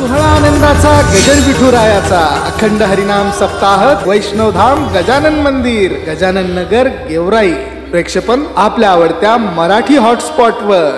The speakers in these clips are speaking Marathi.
सोहळा आनंदाचा गजर विठुरायाचा अखंड हरिनाम सप्ताह वैष्णवधाम गजानन मंदिर गजानन नगर गेवराई प्रेक्षेपण आपल्या आवडत्या मराठी हॉटस्पॉट वर.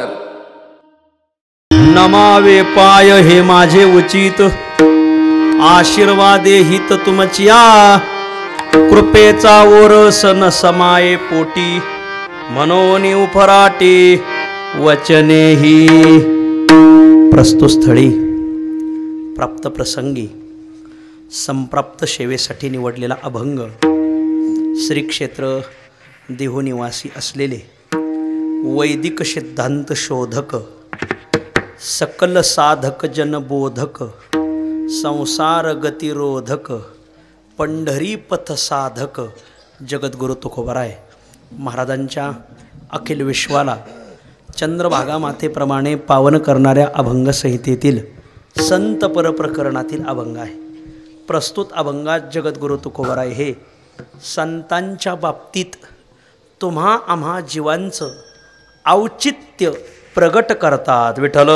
नमावे पाय हे माझे उचित आशीर्वादे हित तुमचिया कृपेचा ओरस न समाये पोटी मनोनी उपराटे वचनेही. प्रस्तुत स्थळी प्राप्त प्रसंगी संप्राप्त सेवेसाठी निवडलेला अभंग श्री क्षेत्र देहू निवासी असलेले वैदिक सिद्धांत शोधक सकल साधक जनबोधक संसार गतिरोधक पंढरी पथ साधक जगद्गुरु तुकोबराय महाराजांच्या अखिल विश्वाला चंद्रभागा मातेप्रमाणे पावन करणाऱ्या अभंग संहितेतील संत पर प्रकरणातील अभंग आहे. प्रस्तुत अभंगात जगद्गुरु तुकोबराय हे संतांच्या बाबतीत तुम्हा आम्हा जीवांचं औचित्य प्रगट करतात. विठ्ठल.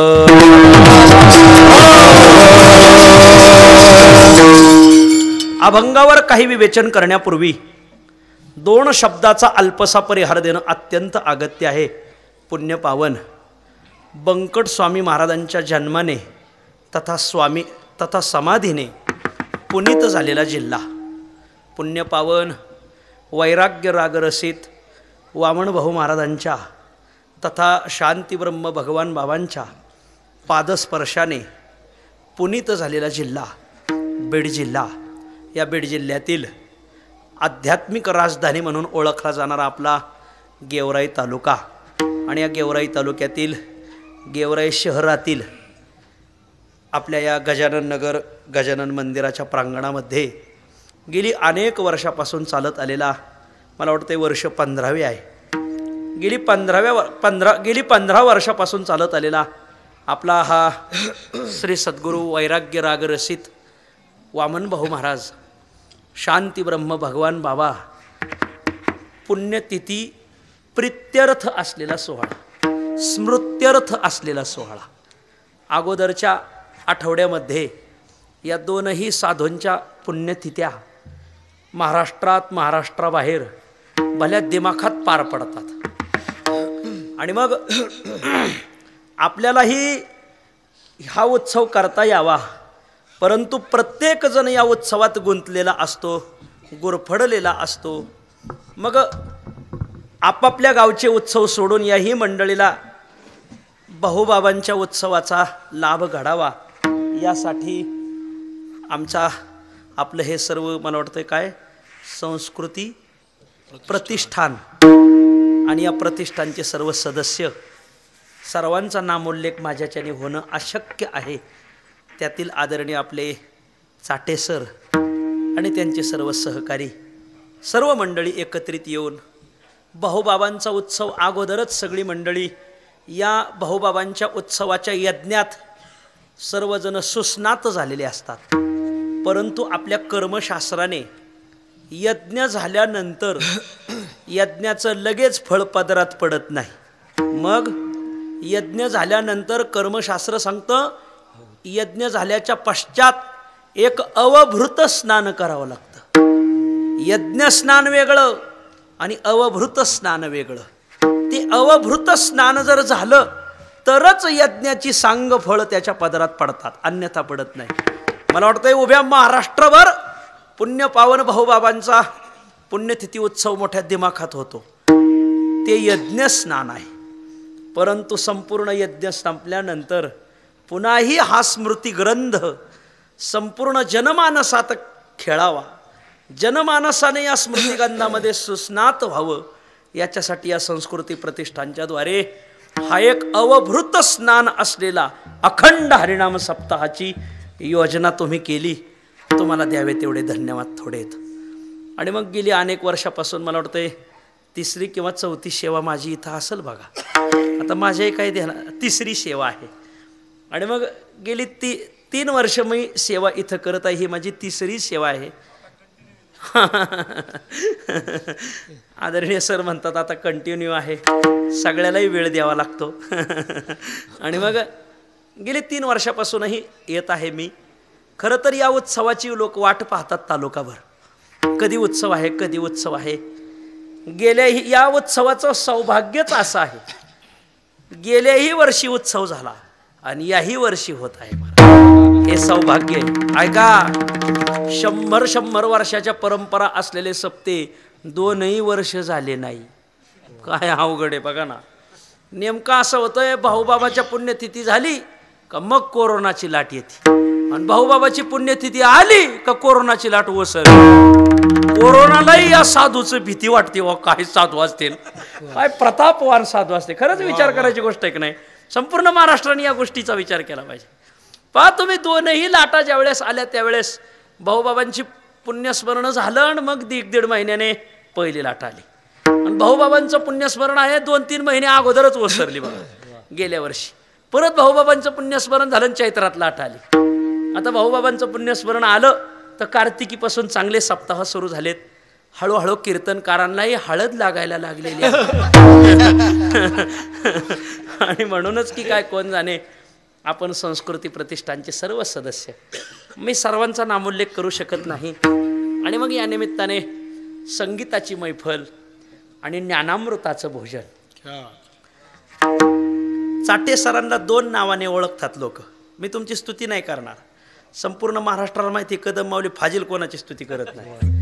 अभंगावर काही विवेचन करण्यापूर्वी दोन शब्दाचा अल्पसा परिहार देणं अत्यंत अगत्य आहे. पुण्यपावन बंकट स्वामी महाराजांच्या जन्माने तथा समाधीने पुनीत झालेला जिल्हा, पुण्यपावन वैराग्य रागरसित वामनभाऊ महाराजांच्या तथा शांतीब्रह्म भगवान बाबांच्या पादस्पर्शाने पुनीत झालेला जिल्हा बीड जिल्हा. या बीड जिल्ह्यातील आध्यात्मिक राजधानी म्हणून ओळखला जाणारा आपला गेवराई तालुका आणि या गेवराई तालुक्यातील गेवराई शहरातील आपल्या या गजानन नगर गजानन मंदिराच्या प्रांगणामध्ये गेली अनेक वर्षापासून चालत आलेला, मला वाटतं वर्ष 15वे आहे, गेली 15 वर्षापासून चालत आलेला आपला हा श्री सद्गुरू वैराग्य रागरसित वामनभाऊ महाराज शांतीब्रह्म भगवान बाबा पुण्यतिथी प्रित्यर्थ असलेला सोहळा, स्मृत्यर्थ असलेला सोहळा. अगोदरच्या आठवड्यामध्ये या दोनही साधूंच्या पुण्यतिथ्या महाराष्ट्राबाहेर भल्या दिमाखात पार पडतात आणि मग आपल्यालाही हा उत्सव करता यावा, परंतु प्रत्येकजण या उत्सवात गुंतलेला असतो, गुरफडलेला असतो. मग आपापल्या गावचे उत्सव सोडून याही मंडळीला भाऊबाबांच्या उत्सवाचा लाभ घडावा यासाठी आपलं हे सर्व मला वाटतं काय संस्कृती प्रतिष्ठान आणि या प्रतिष्ठानचे सर्व सदस्य सर्वांचा नामोल्लेख माझ्याच्याने होणं अशक्य आहे. त्यातील आदरणीय आपले चाटे सर आणि त्यांचे सर्व सहकारी सर्व मंडळी एकत्रित येऊन भाऊबाबांचा उत्सव अगोदरच सगळी मंडळी या भाऊबाबांच्या उत्सवाच्या यज्ञात सर्वजण सुस्नात झालेले असतात. परंतु आपल्या कर्मशास्त्राने यज्ञ झाल्यानंतर यज्ञाचं लगेच फळ पदरात पडत नाही. मग यज्ञ झाल्यानंतर कर्मशास्त्र सांगतं यज्ञ झाल्याच्या पश्चात एक अवभृत स्नान करावं लागतं. यज्ञ स्नान वेगळं आणि अवभृत स्नान वेगळं. ते अवभृत स्नान जर झालं तरच यज्ञाची सांग फळ त्याच्या पदरात पडतात, अन्यथा पडत नाही. मला वाटतं उभ्या महाराष्ट्रभर पुण्यपावन भाऊबाबांचा पुण्यतिथी उत्सव मोठ्या दिमाखात होतो. ते यज्ञ स्नान आहे. परंतु संपूर्ण यज्ञ संपल्यानंतर पुन्हाही हा स्मृती ग्रंथ संपूर्ण जनमानसात खेळावा, जनमानसाने या स्मृतिगंधामध्ये सुस्नात व्हावं याच्यासाठी या संस्कृती प्रतिष्ठानच्याद्वारे हा एक अवभृत स्नान असलेला अखंड हरिनाम सप्ताहाची योजना तुम्ही केली. तुम्हाला द्यावे तेवढे धन्यवाद थोडे आहेत. आणि मग गेली अनेक वर्षापासून मला वाटतं 3री किंवा 4थी सेवा माझी इथं असेल बघा. आता माझ्याही काही ध्यानात 3री सेवा आहे. आणि मग गेली 3 वर्ष मी सेवा इथं करत आहे. ही माझी 3री सेवा आहे. आदरणीय सर म्हणतात आता कंटिन्यू आहे, सगळ्यालाही वेळ द्यावा लागतो. आणि मग गेली 3 वर्षापासूनही येत आहे मी. खरं तर या उत्सवाची लोक वाट पाहतात तालुकाभर. कधी उत्सव आहे, कधी उत्सव आहे. या उत्सवाचं सौभाग्यच असं आहे, गेल्याही वर्षी उत्सव झाला आणि याही वर्षी होत आहे. हे सौभाग्य आहे. ऐका, 100 वर्षाच्या परंपरा असलेले सप्ते 2ही वर्ष झाले नाही. काय अवघड आहे बघा ना. नेमकं असं होतंय, भाऊबाबाच्या पुण्यतिथी झाली का मग कोरोनाची लाट येते, आणि भाऊबाबाची पुण्यतिथी आली का कोरोनाची लाट ओसरली. कोरोनालाही या साधूचं भीती वाटते. व काय साधू असतील, काय प्रतापवान साधू असते. खरंच विचार करायची गोष्ट आहे की नाही. संपूर्ण महाराष्ट्राने या गोष्टीचा विचार केला पाहिजे. पहा तुम्ही, 2ही लाटा ज्यावेळेस आल्या त्यावेळेस भाऊबाबांची पुण्यस्मरण झालं आणि मग 1.5 महिन्याने पहिली लाट आली. आणि भाऊबाबांचं पुण्यस्मरण आहे 2-3 महिने अगोदरच ओसरली बघा गेल्या वर्षी. परत भाऊबाबांचं पुण्यस्मरण झालं, चैत्रात लाट आली. आता भाऊबाबांचं पुण्यस्मरण आलं तर कार्तिकीपासून चांगले सप्ताह सुरू झालेत. हळूहळू कीर्तनकारांनाही हळद लागायला लागलेली आहे. आणि म्हणूनच की काय कोण जाणे, आपण संस्कृती प्रतिष्ठानचे सर्व सदस्य, मी सर्वांचा नामोल्लेख करू शकत नाही. आणि मग या निमित्ताने संगीताची मैफल आणि ज्ञानामृताचं भोजन. चाटे सरांना 2 नावाने ओळखतात लोक. मी तुमची स्तुती नाही करणार. संपूर्ण महाराष्ट्राला माहिती, कदम माऊली फाजील कोणाची स्तुती करत नाही.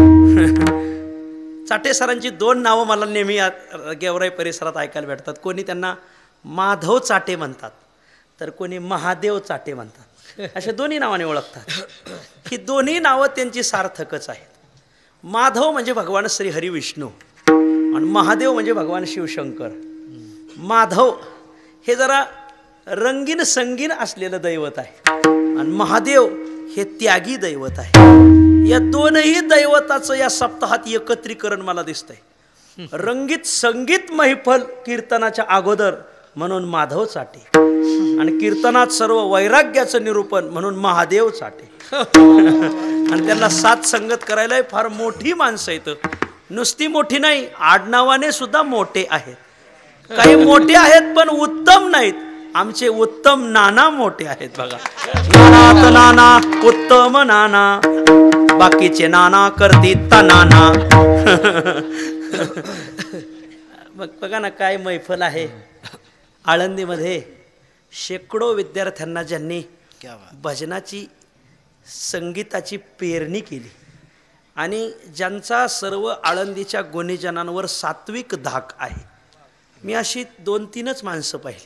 चाटे सरांची 2 नावं मला नेहमी गेवराई परिसरात ऐकायला भेटतात. कोणी त्यांना माधव चाटे म्हणतात, तर कोणी महादेव चाटे म्हणतात. अशा 2ही नावाने ओळखतात. ही 2ही नावं त्यांची सार्थकच आहेत. माधव म्हणजे भगवान श्री हरी विष्णू आणि महादेव म्हणजे भगवान शिवशंकर. माधव हे जरा रंगीन संगीन असलेलं दैवत आहे आणि महादेव हे त्यागी दैवत आहे. या 2ही दैवताचं या सप्ताहात एकत्रीकरण मला दिसतंय. रंगीत संगीत मैफल कीर्तनाच्या अगोदर म्हणून माधव चाटे, आणि कीर्तनात सर्व वैराग्याचं निरूपण म्हणून महादेव चाटे. आणि त्यांना साथ संगत करायला फार मोठी माणसं येतं. नुसती मोठी नाही, आडनावाने सुद्धा मोठे आहेत. काही मोठे आहेत पण उत्तम नाहीत. आमचे उत्तम नाना मोठे आहेत बघा. नानात नाना, उत्तम नाना, बाकीचे नाना करतील नाना. मग बघा ना काय मैफल आहे. आळंदीमध्ये शेकडो विद्यार्थ्यांना ज्यांनी भजनाची संगीताची पेरणी केली आणि ज्यांचा सर्व आळंदीच्या गुणीजनांवर सात्विक धाक आहे. मी अशी 2-3च माणसं पाहिली.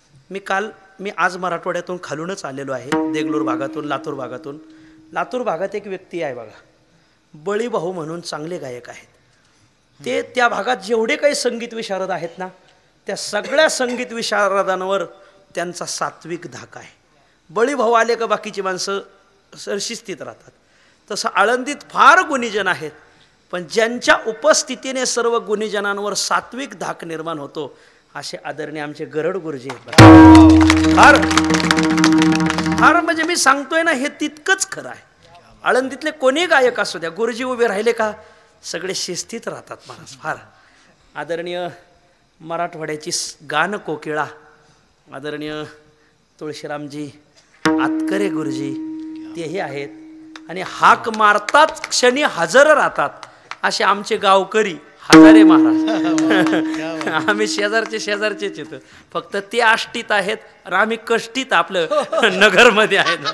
मी आज मराठवाड्यातून खालूनच आलेलो आहे, देगलूर भागातून, लातूर भागातून. लातूर भागात एक व्यक्ती आहे बघा, बळीभाऊ म्हणून चांगले गायक आहेत. ते त्या भागात जेवढे काही संगीत विशारद आहेत ना, त्या सगळ्या संगीत विशारदांवर त्यांचा सात्विक धाक आहे. बळीभाऊ आले का बाकीची माणसं सरशिस्तीत राहतात. तसं आळंदीत फार गुणीजन आहेत, पण ज्यांच्या उपस्थितीने सर्व गुणीजनांवर सात्विक धाक निर्माण होतो असे आदरणीय आमचे गरड गुरुजी. फार फार म्हणजे मी सांगतोय ना, हे तितकंच खरं आहे. आळंदीतले कोणी गायक असू द्या, गुरुजी उभे राहिले का सगळे शिस्तीत राहतात महाराज. फार आदरणीय मराठवाड्याची गान कोकिळा आदरणीय तुळशीरामजी आतकरे गुरुजी तेही आहेत. आणि हाक मारतात क्षणी हजर राहतात असे आमचे गावकरी हजारे महाराज. आम्ही शेजारचेच येतो, फक्त ते आष्टीत आहेत आणि आम्ही कष्टीत आपलं नगरमध्ये आहेत.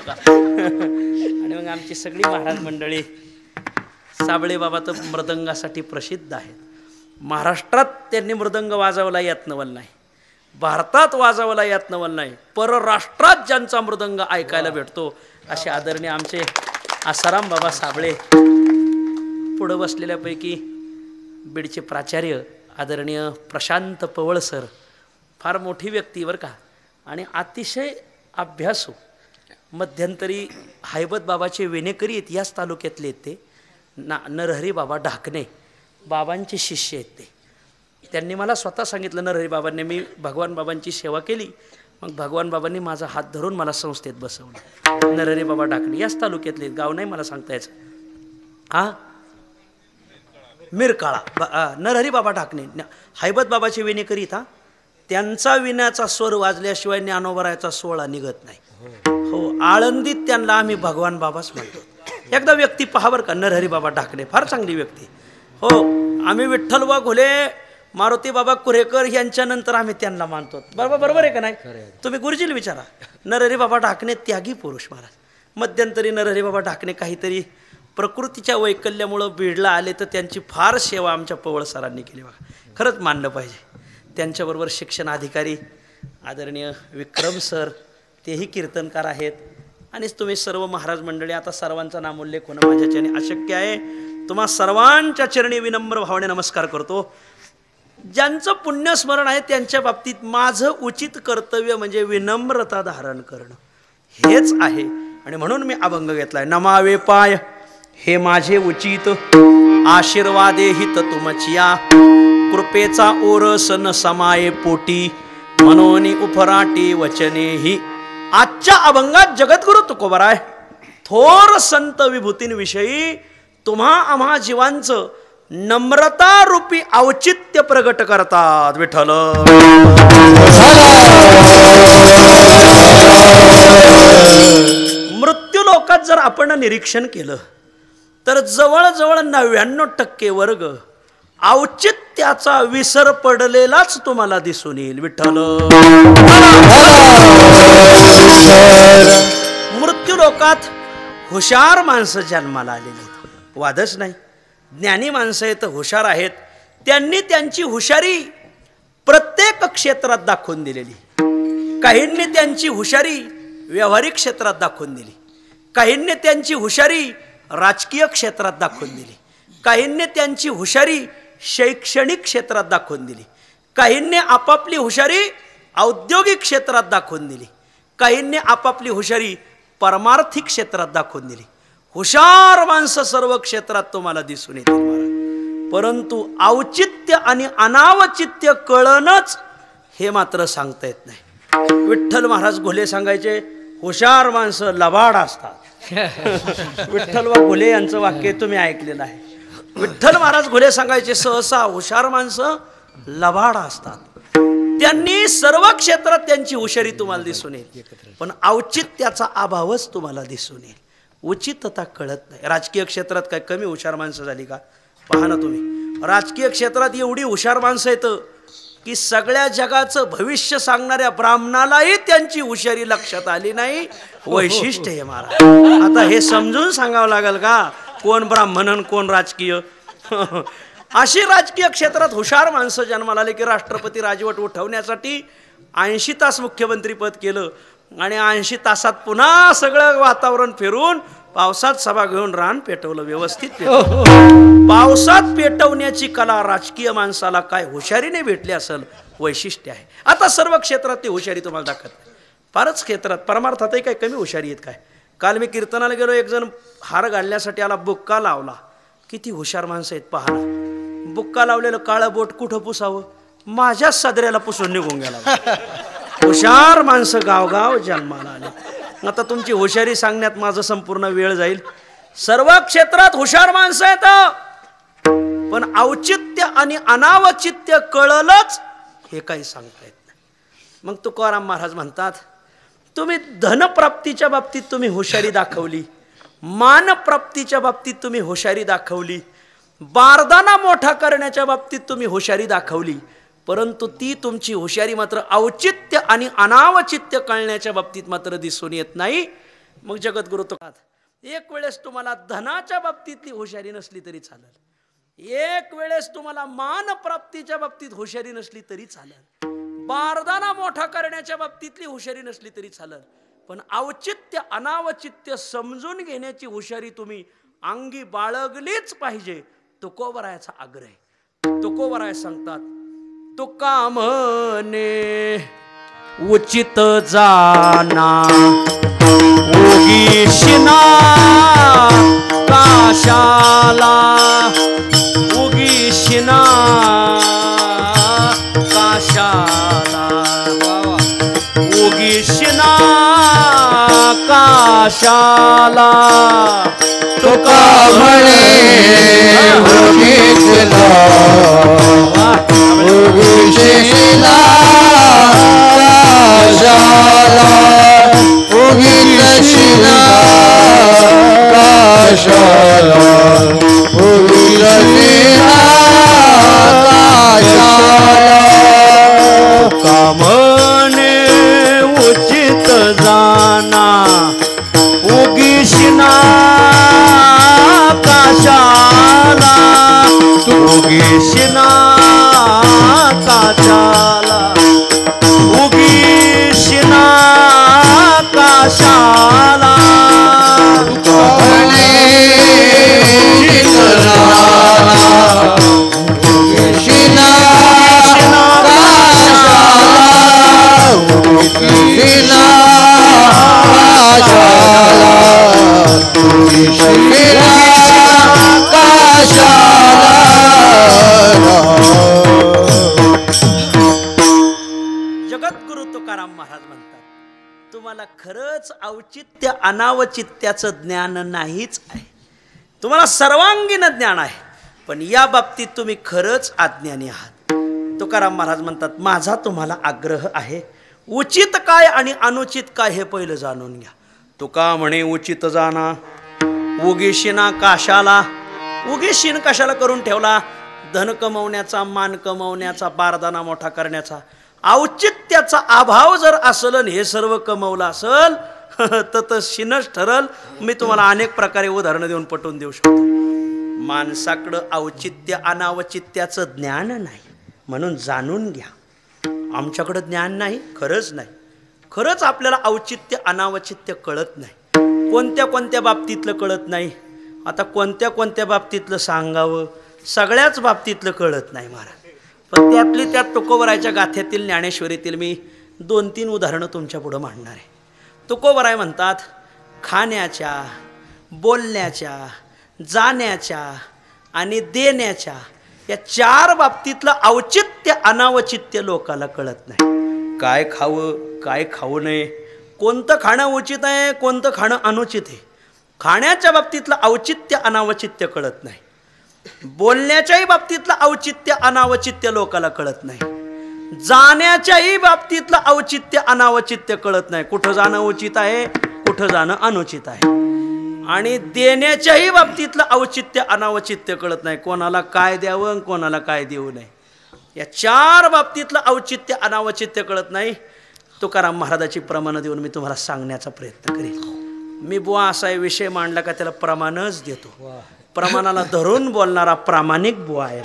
आणि मग आमची सगळी महाराज मंडळी, साबळे बाबा तर मृदंगासाठी प्रसिद्ध आहेत. महाराष्ट्रात त्यांनी मृदंग वाजवला यात नवल नाही, भारतात वाजवला यात नवल नाही, परराष्ट्रात ज्यांचा मृदंग ऐकायला भेटतो असे आदरणीय आमचे आसाराम बाबा साबळे. पुढं बसलेल्यापैकी बीडचे प्राचार्य आदरणीय प्रशांत पवळ सर, फार मोठी व्यक्ती बरं का, आणि अतिशय अभ्यासू. मध्यंतरी हैबत बाबाचे वेणेकरी आहेत, याच तालुक्यातले आहेत ते. नरहरी बाबा ढाकणे बाबांचे शिष्य आहेत ते. त्यांनी मला स्वतः सांगितलं, नरहरी बाबांनी, मी भगवान बाबांची सेवा केली, मग भगवान बाबांनी माझा हात धरून मला संस्थेत बसवलं. नरहरी बाबा ढाकणे याच तालुक्यातले, गाव नाही मला सांगता यायचं. हां, मिरकाळा. नरहरी बाबा ढाकणे हैबत बाबाचे वेणेकरी था त्यांचा विण्याचा स्वर वाजल्याशिवाय ज्ञानोबरायाचा सोहळा निघत नाही. हो, आळंदीत त्यांना आम्ही भगवान बाबाच म्हणतो. एकदा व्यक्ती पहा बरं का, नरहरी बाबा ढाकणे, फार चांगली व्यक्ती. हो, आम्ही विठ्ठल वा घुले, मारुती बाबा कुरेकर यांच्यानंतर आम्ही त्यांना मानतो. बरोबर आहे का नाही? तुम्ही गुरुजीला विचारा. नरहरी बाबा ढाकणे त्यागी पुरुष महाराज. मध्यंतरी नरहरी बाबा ढाकणे काहीतरी प्रकृतीच्या वैकल्यामुळं बीडला आले, तर त्यांची फार सेवा आमच्या पवळ सरांनी केली बघा. खरंच मानलं पाहिजे. त्यांच्याबरोबर शिक्षण अधिकारी आदरणीय विक्रम सर, तेही कीर्तनकार आहेत. आणि तुम्ही सर्व महाराज मंडळी, आता सर्वांचा नामोल्लेख होणं माझ्याच्याने अशक्य आहे. तुम्हा सर्वांच्या चरणी विनम्र भावने नमस्कार करतो. ज्यांचं पुण्यस्मरण आहे त्यांच्या बाबतीत माझं उचित कर्तव्य म्हणजे विनम्रता धारण करणं हेच आहे. आणि म्हणून मी अभंग घेतलाय. नमावे पाय हे माझे उचित, आशीर्वादे हित तुमचिया, कृपेचा ओरस न समाये पोटी, मनोनी उफराटी वचनेही. आजच्या अभंगात जगद्गुरु तुकोबराय थोर संत विभूतींविषयी तुम्हा आम्हा जीवांचं नम्रता रूपी औचित्य प्रगट करतात. विठ्ठल मृत्यू लोकात जर आपण निरीक्षण केलं तर जवळजवळ 99% वर्ग औचित्याचा विसर पडलेलाच तुम्हाला दिसून येईल. विठ्ठल मृत्यू लोकात हुशार माणसं जन्माला आलेली आहेत, वादच नाही. ज्ञानी माणसं आहेत, हुशार आहेत. त्यांनी त्यांची हुशारी प्रत्येक क्षेत्रात दाखवून दिलेली. काहींनी त्यांची हुशारी व्यावहारिक क्षेत्रात दाखवून दिली, काहींनी त्यांची हुशारी राजकीय क्षेत्रात दाखवून दिली, काहींनी त्यांची हुशारी शैक्षणिक क्षेत्रात दाखवून दिली, काहींनी आपापली हुशारी औद्योगिक क्षेत्रात दाखवून दिली, काहींनी आपापली हुशारी परमार्थिक क्षेत्रात दाखवून दिली. हुशार माणसं सर्व क्षेत्रात तुम्हाला दिसून येतील महाराज. परंतु औचित्य आणि अनावचित्य कळणच हे मात्र सांगता येत नाही. विठ्ठल महाराज घोले सांगायचे, हुशार माणसं लबाड असतात. विठ्ठल वा घोले यांचं वाक्य तुम्ही ऐकलेलं आहे. विठ्ठल महाराज घोले सांगायचे, सहसा हुशार माणसं लबाड असतात. त्यांनी सर्व क्षेत्रात त्यांची हुशारी तुम्हाला दिसून येईल, पण औचित्याचा अभावच तुम्हाला दिसून येईल. उचितता कळत नाही. राजकीय क्षेत्रात काय कमी हुशार माणसं झाली का? पहा ना तुम्ही, राजकीय क्षेत्रात एवढी हुशार माणसं येतं की सगळ्या जगाचं भविष्य सांगणाऱ्या ब्राह्मणालाही त्यांची हुशारी लक्षात आली नाही. वैशिष्ट्य हे महाराज. आता हे समजून सांगावं लागेल का कोण ब्राह्मण आणि कोण राजकीय? अशी राजकीय क्षेत्रात हुशार माणसं जन्माला आले की राष्ट्रपती राजवट उठवण्यासाठी 80 तास मुख्यमंत्री पद केलं आणि 80 तासात पुन्हा सगळं वातावरण फिरून पावसात सभा घेऊन रान पेटवलं, व्यवस्थित पेटवलं. पावसात पेटवण्याची कला राजकीय माणसाला काय हुशारीने भेटली असेल, वैशिष्ट्य आहे. आता सर्व क्षेत्रात ती हुशारी तुम्हाला दाखवत. फारच क्षेत्रात परमार्थातही काही कमी हुशारी आहेत काय? काल मी कीर्तनाला गेलो, एक जण हार घालण्यासाठी आला, बुक्का लावला. किती हुशार माणसं आहेत पहा ना. बुक्का लावलेलं काळं बोट कुठं पुसावं? माझ्याच सदऱ्याला पुसून निघून गेला. हुशार माणसं गावगाव जन्माला आले. आता तुमची हुशारी सांगण्यात माझा संपूर्ण वेळ जाईल. सर्व क्षेत्रात हुशार माणसं आहेत, पण औचित्य आणि अनावचित्य कळलंच हे काही सांगता येत नाही. मग तुकाराम महाराज म्हणतात, तुम्ही धनप्राप्तीच्या बाबतीत तुम्ही हुशारी दाखवली, मानप्राप्तीच्या बाबतीत तुम्ही हुशारी दाखवली, बारदाना मोठा करण्याच्या बाबतीत तुम्ही हुशारी दाखवली, परंतु ती तुमची हुशारी मात्र औचित्य आणि अनावचित्य कळण्याच्या बाबतीत मात्र दिसून येत नाही. मग जगद्गुरु तुकाराम, एक वेळेस तुम्हाला धनाच्या बाबतीतली हुशारी नसली तरी चालेल, एक वेळेस तुम्हाला मानप्राप्तीच्या बाबतीत हुशारी नसली तरी चालेल, बारदाना मोठा करण्याच्या बाबतीतली हुशारी नसली तरी चालेल, पण औचित्य अनावचित्य समजून घेण्याची हुशारी तुम्ही अंगी बाळगलीच पाहिजे. तुकोबरायाचा आग्रह. तुकोबराय सांगतात, तुका म्हणे उचित जाना उगीशिना काशाला, उगीशिना काशाला, उगीशिना का काशाला तुका म्हणे उगीचला उगीचला काशाला उगीचला काशाला उगीचला काशाला कामने उचित जाना उगीशिना काशाला उगीशिना काशाला उगीशिना काशाला जगद्गुरु तुकाराम महाराज म्हणतात, तुम्हाला खरंच औचित्य अनावचित्याचं ज्ञान नाहीच आहे. तुम्हाला सर्वांगीण ज्ञान आहे, पण या बाबतीत तुम्ही खरंच अज्ञानी आहात. तुकाराम महाराज म्हणतात, माझा तुम्हाला आग्रह आहे, उचित काय आणि अनुचित काय हे पहिलं जाणून घ्या. तुका म्हणे उचित जाना उगीशिना काशाला. उगीशीन कशाला करून ठेवला? धन कमवण्याचा, मान कमवण्याचा, बारदाना मोठा करण्याचा. औचित्याचा अभाव जर असल आणि हे सर्व कमवलं असल तर शिनच ठरल. मी तुम्हाला अनेक प्रकारे उदाहरणं देऊन पटवून देऊ शकतो. माणसाकडं औचित्य अनावचित्याचं ज्ञान नाही, म्हणून जाणून घ्या. आमच्याकडं ज्ञान नाही, खरंच नाही. खरंच आपल्याला औचित्य अनावचित्य कळत नाही. कोणत्या कोणत्या बाबतीतलं कळत नाही. आता कोणत्या कोणत्या बाबतीतलं सांगावं? सगळ्याच बाबतीतलं कळत नाही महाराज. पण त्यातली त्यात तुकोबरायच्या गाथ्यातील ज्ञानेश्वरीतील मी 2-3 उदाहरणं तुमच्या पुढं मांडणार आहे. तुकोबराय म्हणतात, खाण्याच्या, बोलण्याच्या, जाण्याच्या आणि देण्याच्या या 4 बाबतीतलं औचित्य अनावचित्य लोकाला कळत नाही. काय खावं, काय खाऊ नये, कोणतं खाणं उचित आहे, कोणतं खाणं अनुचित आहे, खाण्याच्या बाबतीतलं औचित्य अनावचित्य कळत नाही. बोलण्याच्याही बाबतीतलं औचित्य अनावचित्य लोकाला कळत नाही. जाण्याच्याही बाबतीतलं औचित्य अनावचित्य कळत नाही. कुठं जाणं उचित आहे, कुठं जाणं अनुचित आहे. आणि देण्याच्याही बाबतीतलं औचित्य अनावचित्य कळत नाही. कोणाला काय द्यावं, कोणाला काय देऊ नये, या 4 बाबतीतलं औचित्य अनावचित्य कळत नाही. तुकाराम महाराजाची प्रमाणं देऊन मी तुम्हाला सांगण्याचा प्रयत्न करेन. मी बुवा असा विषय मांडला का त्याला प्रमाणच देतो. प्रमाणाला धरून बोलणारा प्रामाणिक बुवा आहे.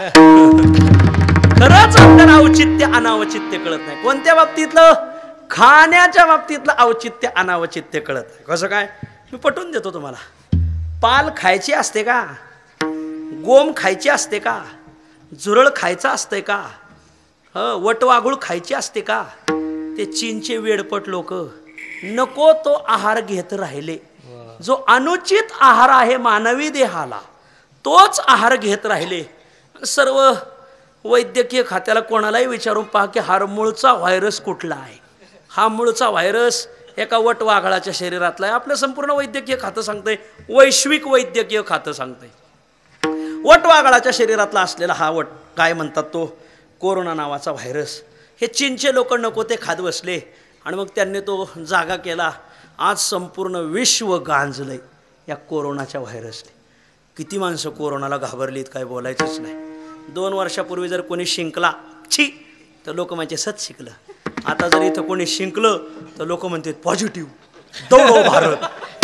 खरंच आपल्याला औचित्य अनावचित्य कळत नाही. कोणत्या बाबतीतलं? खाण्याच्या बाबतीतलं औचित्य अनावचित्य कळत नाही. कसं काय? मी पटवून देतो तुम्हाला. पाल खायची असते का? गोम खायची असते का? झुरळ खायचं असते का? वटवागुळ खायची असते का? ते चीनचे वेडपट लोक नको तो आहार घेत राहिले. जो अनुचित आहार आहे मानवी देहाला, तोच आहार घेत राहिले. सर्व वैद्यकीय खात्याला कोणालाही विचारून पहा की हा मूळचा व्हायरस कुठला आहे. हा मूळचा व्हायरस एका वटवाघळाच्या शरीरातला आहे. आपलं संपूर्ण वैद्यकीय खातं सांगतंय, वैश्विक वैद्यकीय खातं सांगतंय, वटवाघळाच्या शरीरातला असलेला हा काय म्हणतात तो कोरोना नावाचा व्हायरस. हे चीनचे लोक नको ते खात बसले आणि मग त्यांनी तो जागा केला. आज संपूर्ण विश्व गांजलंय या कोरोनाच्या व्हायरसने. किती माणसं कोरोनाला घाबरलीत काय बोलायचंच नाही. 2 वर्षापूर्वी जर कोणी शिंकला छी तर लोक म्हणजे सत शिकलं. आता जर इथं कोणी शिंकलं तर लोक म्हणतात पॉझिटिव्ह, दौडो भारत.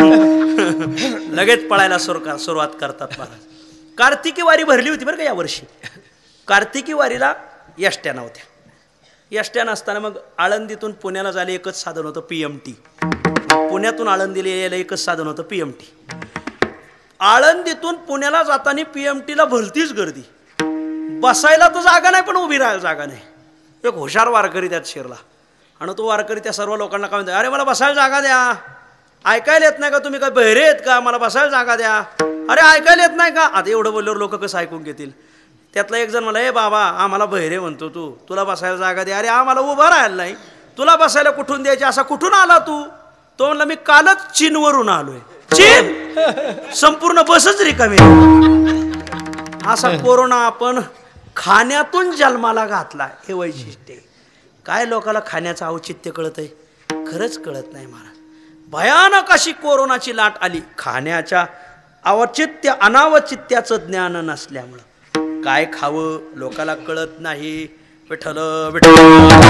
लगेच पळायला सुरुवात करतात महाराज. कार्तिकी वारी भरली होती बरं का यावर्षी. कार्तिकी वारीला यष्ट्या नव्हत्या. यष्ट्या नसताना मग आळंदीतून पुण्याला जायला एकच साधन होतं, PMT. पुण्यातून आळंदीला यायला एकच साधन होतं, PMT. आळंदीतून पुण्याला जाताना PMTला भलतीच गर्दी. बसायला तर जागा नाही, पण उभी राहायला जागा नाही. एक हुशार वारकरी त्यात शिरला आणि तो वारकरी त्या सर्व लोकांना काय म्हणतो, अरे मला बसायला जागा द्या. ऐकायला येत नाही का तुम्ही? काय बहिरे आहेत का? मला बसायला जागा द्या. अरे ऐकायला येत नाही का? आता एवढं बोलल्यावर लोक कसं ऐकून घेतील. त्यातला एक जण मला, ए बाबा आम्हाला बहिरे म्हणतो तू, तुला बसायला जागा द्या. अरे आम्हाला उभं राहायला नाही, तुला बसायला कुठून द्यायची? असा कुठून आला तू? तो म्हणला मी कालच चीनवरून आलोय. चीन संपूर्ण बसच रिकामी. असा कोरोना आपण खाण्यातून जन्माला घातला. हे वैशिष्ट्य काय लोकांना खाण्याचं औचित्य कळत आहे? खरंच कळत नाही मला. भयानक अशी कोरोनाची लाट आली खाण्याच्या औचित्य अनावचित्याचं ज्ञान नसल्यामुळं. काय खावं लोकाला कळत नाही. विठ्ठल विठ्ठल.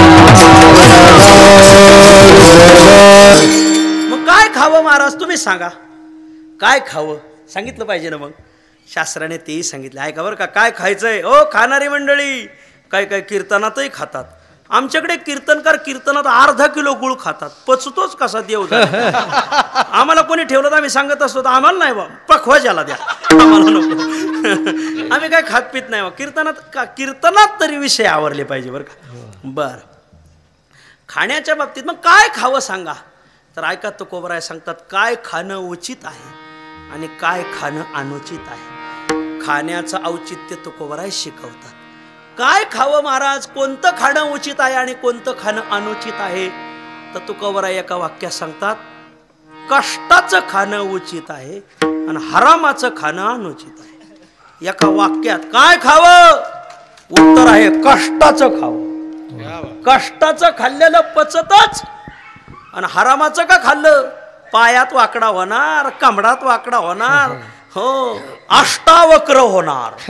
मग काय खावं महाराज तुम्ही सांगा. काय खावं सांगितलं पाहिजे ना. मग शास्त्राने तेही सांगितलं. ऐका बरं का काय खायचंय. ओ खाणारी मंडळी काय काय कीर्तनातही खातात. आमच्याकडे कीर्तनकार कीर्तनात अर्धा किलो गुळ खातात. पचतोच कसा देव. आम्हाला कोणी ठेवलं तर आम्ही सांगत असतो तर आम्हाला नाही बा पखवा ज्याला द्या आम्हाला नको. आम्ही काय खात पित नाही बा. कीर्तनात तरी विषय आवरले पाहिजे बरं का. बर खाण्याच्या बाबतीत मग काय खावं सांगा. तर ऐका तुकोबराय सांगतात काय खाणं उचित आहे आणि काय खाणं अनुचित आहे. खाण्याचं औचित्य तुकोबराय शिकवतात. काय खावं महाराज कोणतं खाणं उचित आहे आणि कोणतं खाणं अनुचित आहे. तर तुकोबराय एका वाक्यात सांगतात कष्टाचं खाणं उचित आहे आणि हरामाचं खाणं अनुचित आहे. एका वाक्यात काय खावं उत्तर आहे कष्टाचं खावं. कष्टाचं खाल्लेलं पचतच आणि हरामाचं का खाल्लं पायात वाकडा होणार कमडात वाकडा होणार. हो अष्टावक्र होणार.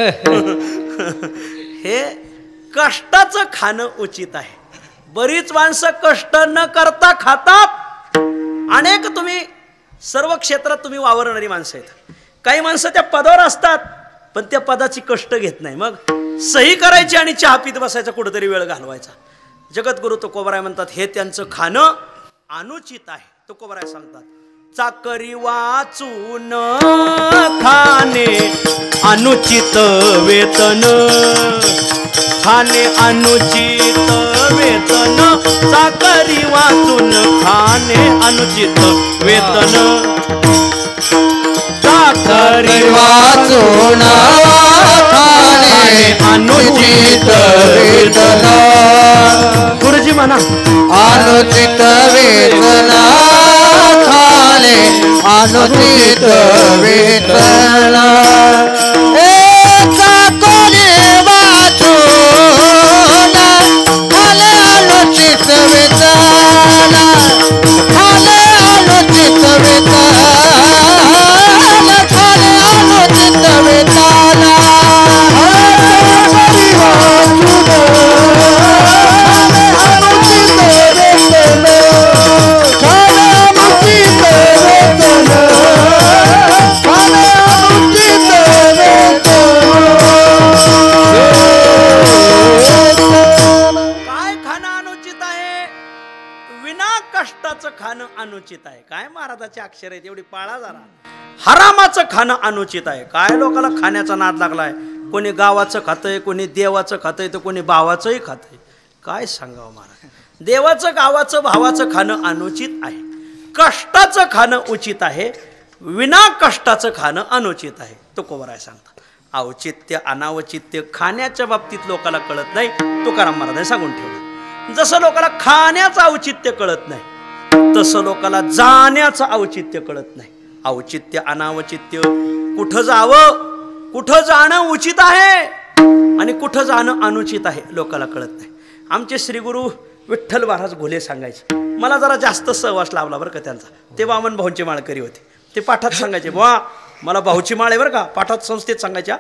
हे कष्टाचं खाणं उचित आहे. बरीच माणसं कष्ट न करता खातात. अनेक तुम्ही सर्व क्षेत्रात तुम्ही वावरणारी माणसं आहेत. काही माणसं त्या पदावर असतात पण त्या पदाची कष्ट घेत नाही. मग सही करायची आणि चहा पीत बसायचा कुठेतरी वेळ घालवायचा. जगद्गुरु तुकोबराय म्हणतात हे त्यांचं खाणं अनुचित आहे. तुकोबराय सांगतात चाकरी वाचून खाणे अनुचित वेतन. खाणे अनुचित वेतन चाकरी वाचून खाणे अनुचित वेतन. चाकरी वाचून खाणे अनुचित वेतन. गुरुजी म्हणा अनुचित वेतन खाणे अनुचित वेतन. चाकरी वाचून खाणे अनुचित वेतन. खाणे अनुचित वेतन. खाणे अनुचित वेतन. खाणं अनुचित आहे. काय महाराजाचे अक्षर आहेत एवढी पाळा जरा. हरामाचं खाणं अनुचित आहे. काय लोकांना खाण्याचा नाद लागलाय. कोणी गावाचं खातंय कोणी देवाचं खातंय तर कोणी भावाचंही खातंय. काय सांगावं महाराज. देवाचं गावाचं भावाचं खाणं अनुचित आहे. कष्टाचं खाणं उचित आहे. विना कष्टाचं खाणं अनुचित आहे. तुकोबराय सांगतात औचित्य अनावचित्य खाण्याच्या बाबतीत लोकांना कळत नाही. तुकाराम महाराजांनी सांगून ठेवलं. जसं लोकांना खाण्याचं औचित्य कळत नाही तसं लोकांना जाण्याचं औचित्य कळत नाही. औचित्य अनावचित्य कुठं जावं कुठं जाणं उचित आहे आणि कुठं जाणं अनुचित आहे लोकांना कळत नाही. आमचे श्रीगुरु विठ्ठल महाराज घोले सांगायचे. मला जरा जास्त सहवास लावला बरं का त्यांचा. ते वामन भाऊंचे माळकरी होते. ते पाठात सांगायचे बुवा मला भाऊची माळ आहे बरं का. पाठात संस्थेत सांगायच्या.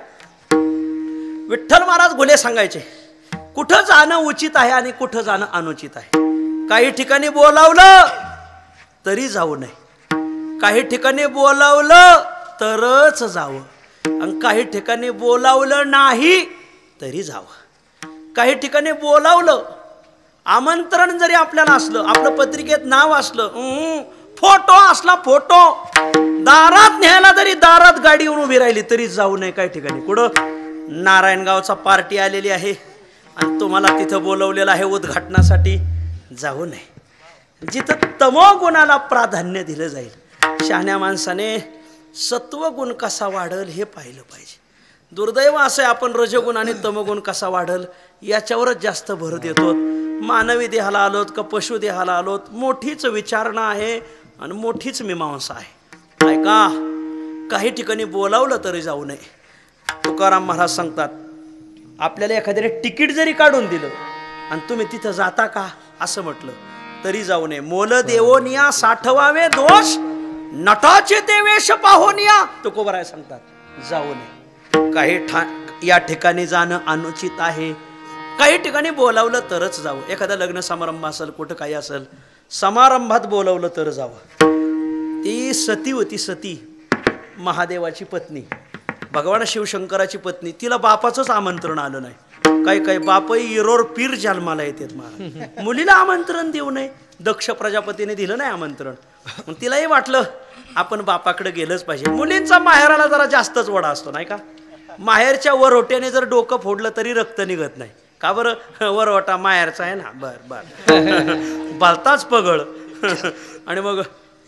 विठ्ठल महाराज घोले सांगायचे कुठं जाणं उचित आहे आणि कुठं जाणं अनुचित आहे. काही ठिकाणी बोलावलं तरी जाऊ नये. काही ठिकाणी बोलावलं तरच जावं आणि काही ठिकाणी बोलावलं नाही तरी जावं. काही ठिकाणी बोलावलं आमंत्रण जरी आपल्याला असलं आपलं पत्रिकेत नाव असलं फोटो असला फोटो दारात न्यायला जरी दारात गाडी येऊन उभी राहिली तरी जाऊ नये. काही ठिकाणी कुठं नारायणगावचा पार्टी आलेली आहे आणि तुम्हाला तिथं बोलवलेलं आहे उद्घाटनासाठी जाऊ नये. जिथं तमोगुणाला प्राधान्य दिलं जाईल. शहाण्या माणसाने सत्वगुण कसा वाढल हे पाहिलं पाहिजे. दुर्दैव असं आहे आपण रजगुण आणि तमगुण कसा वाढल याच्यावरच जास्त भर देतो. मानवी देहाला आलोत का पशु देहाला आलोत मोठीच विचारणा आहे. आणि मोठीच मीमांसा आहे. ऐका, काही ठिकाणी बोलावलं तरी जाऊ नये. तुकाराम महाराज सांगतात, आपल्याला एखाद्याने तिकीट जरी काढून दिलं आणि तुम्ही तिथं जाता का असं म्हटलं तरी जाऊ नये. मोल देवोनिया साठवावे दोष, नटाचे ते वेश पाहोनिया, तुकोबराय सांगतात, जाऊ नये. काही या ठिकाणी जाणं अनुचित आहे. काही ठिकाणी बोलावलं तरच जावं. एखादा लग्न समारंभ असेल, कुठं काही असेल, समारंभात बोलावलं तर जावं. ती सती होती, सती महादेवाची पत्नी, भगवान शिवशंकराची पत्नी. तिला बापाचंच आमंत्रण आलं नाही. काही काही बापही इरोर पीर जन्माला येतात महाराज, मुलीला आमंत्रण देऊ नये. दक्ष प्रजापतीने दिलं नाही आमंत्रण. मग तिलाही वाटलं आपण बापाकडे गेलंच पाहिजे. मुलींचा माहेराला जरा जास्तच वडा असतो नाही का. माहेरच्या वरोट्याने जर डोकं फोडलं तरी रक्त निघत नाही. का बरं? वरवटा माहेरचा आहे ना. बर बर बालताच पगळ. आणि मग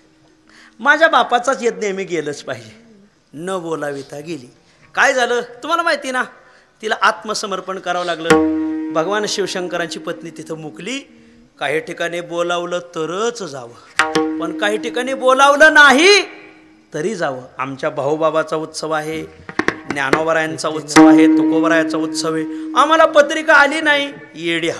माझ्या बापाचाच यज्ञ नेहमी गेलंच पाहिजे. न बोलाविता गेली. काय झालं तुम्हाला माहिती ना, तिला आत्मसमर्पण करावं लागलं. भगवान शिवशंकरांची पत्नी तिथं मुकली. काही ठिकाणी बोलावलं तरच जावं, पण काही ठिकाणी बोलावलं नाही तरी जावं. आमच्या भाऊबाबाचा उत्सव आहे, ज्ञानोबरायांचा उत्सव आहे, तुकोबरायाचा उत्सव आहे. आम्हाला पत्रिका आली नाही, येडी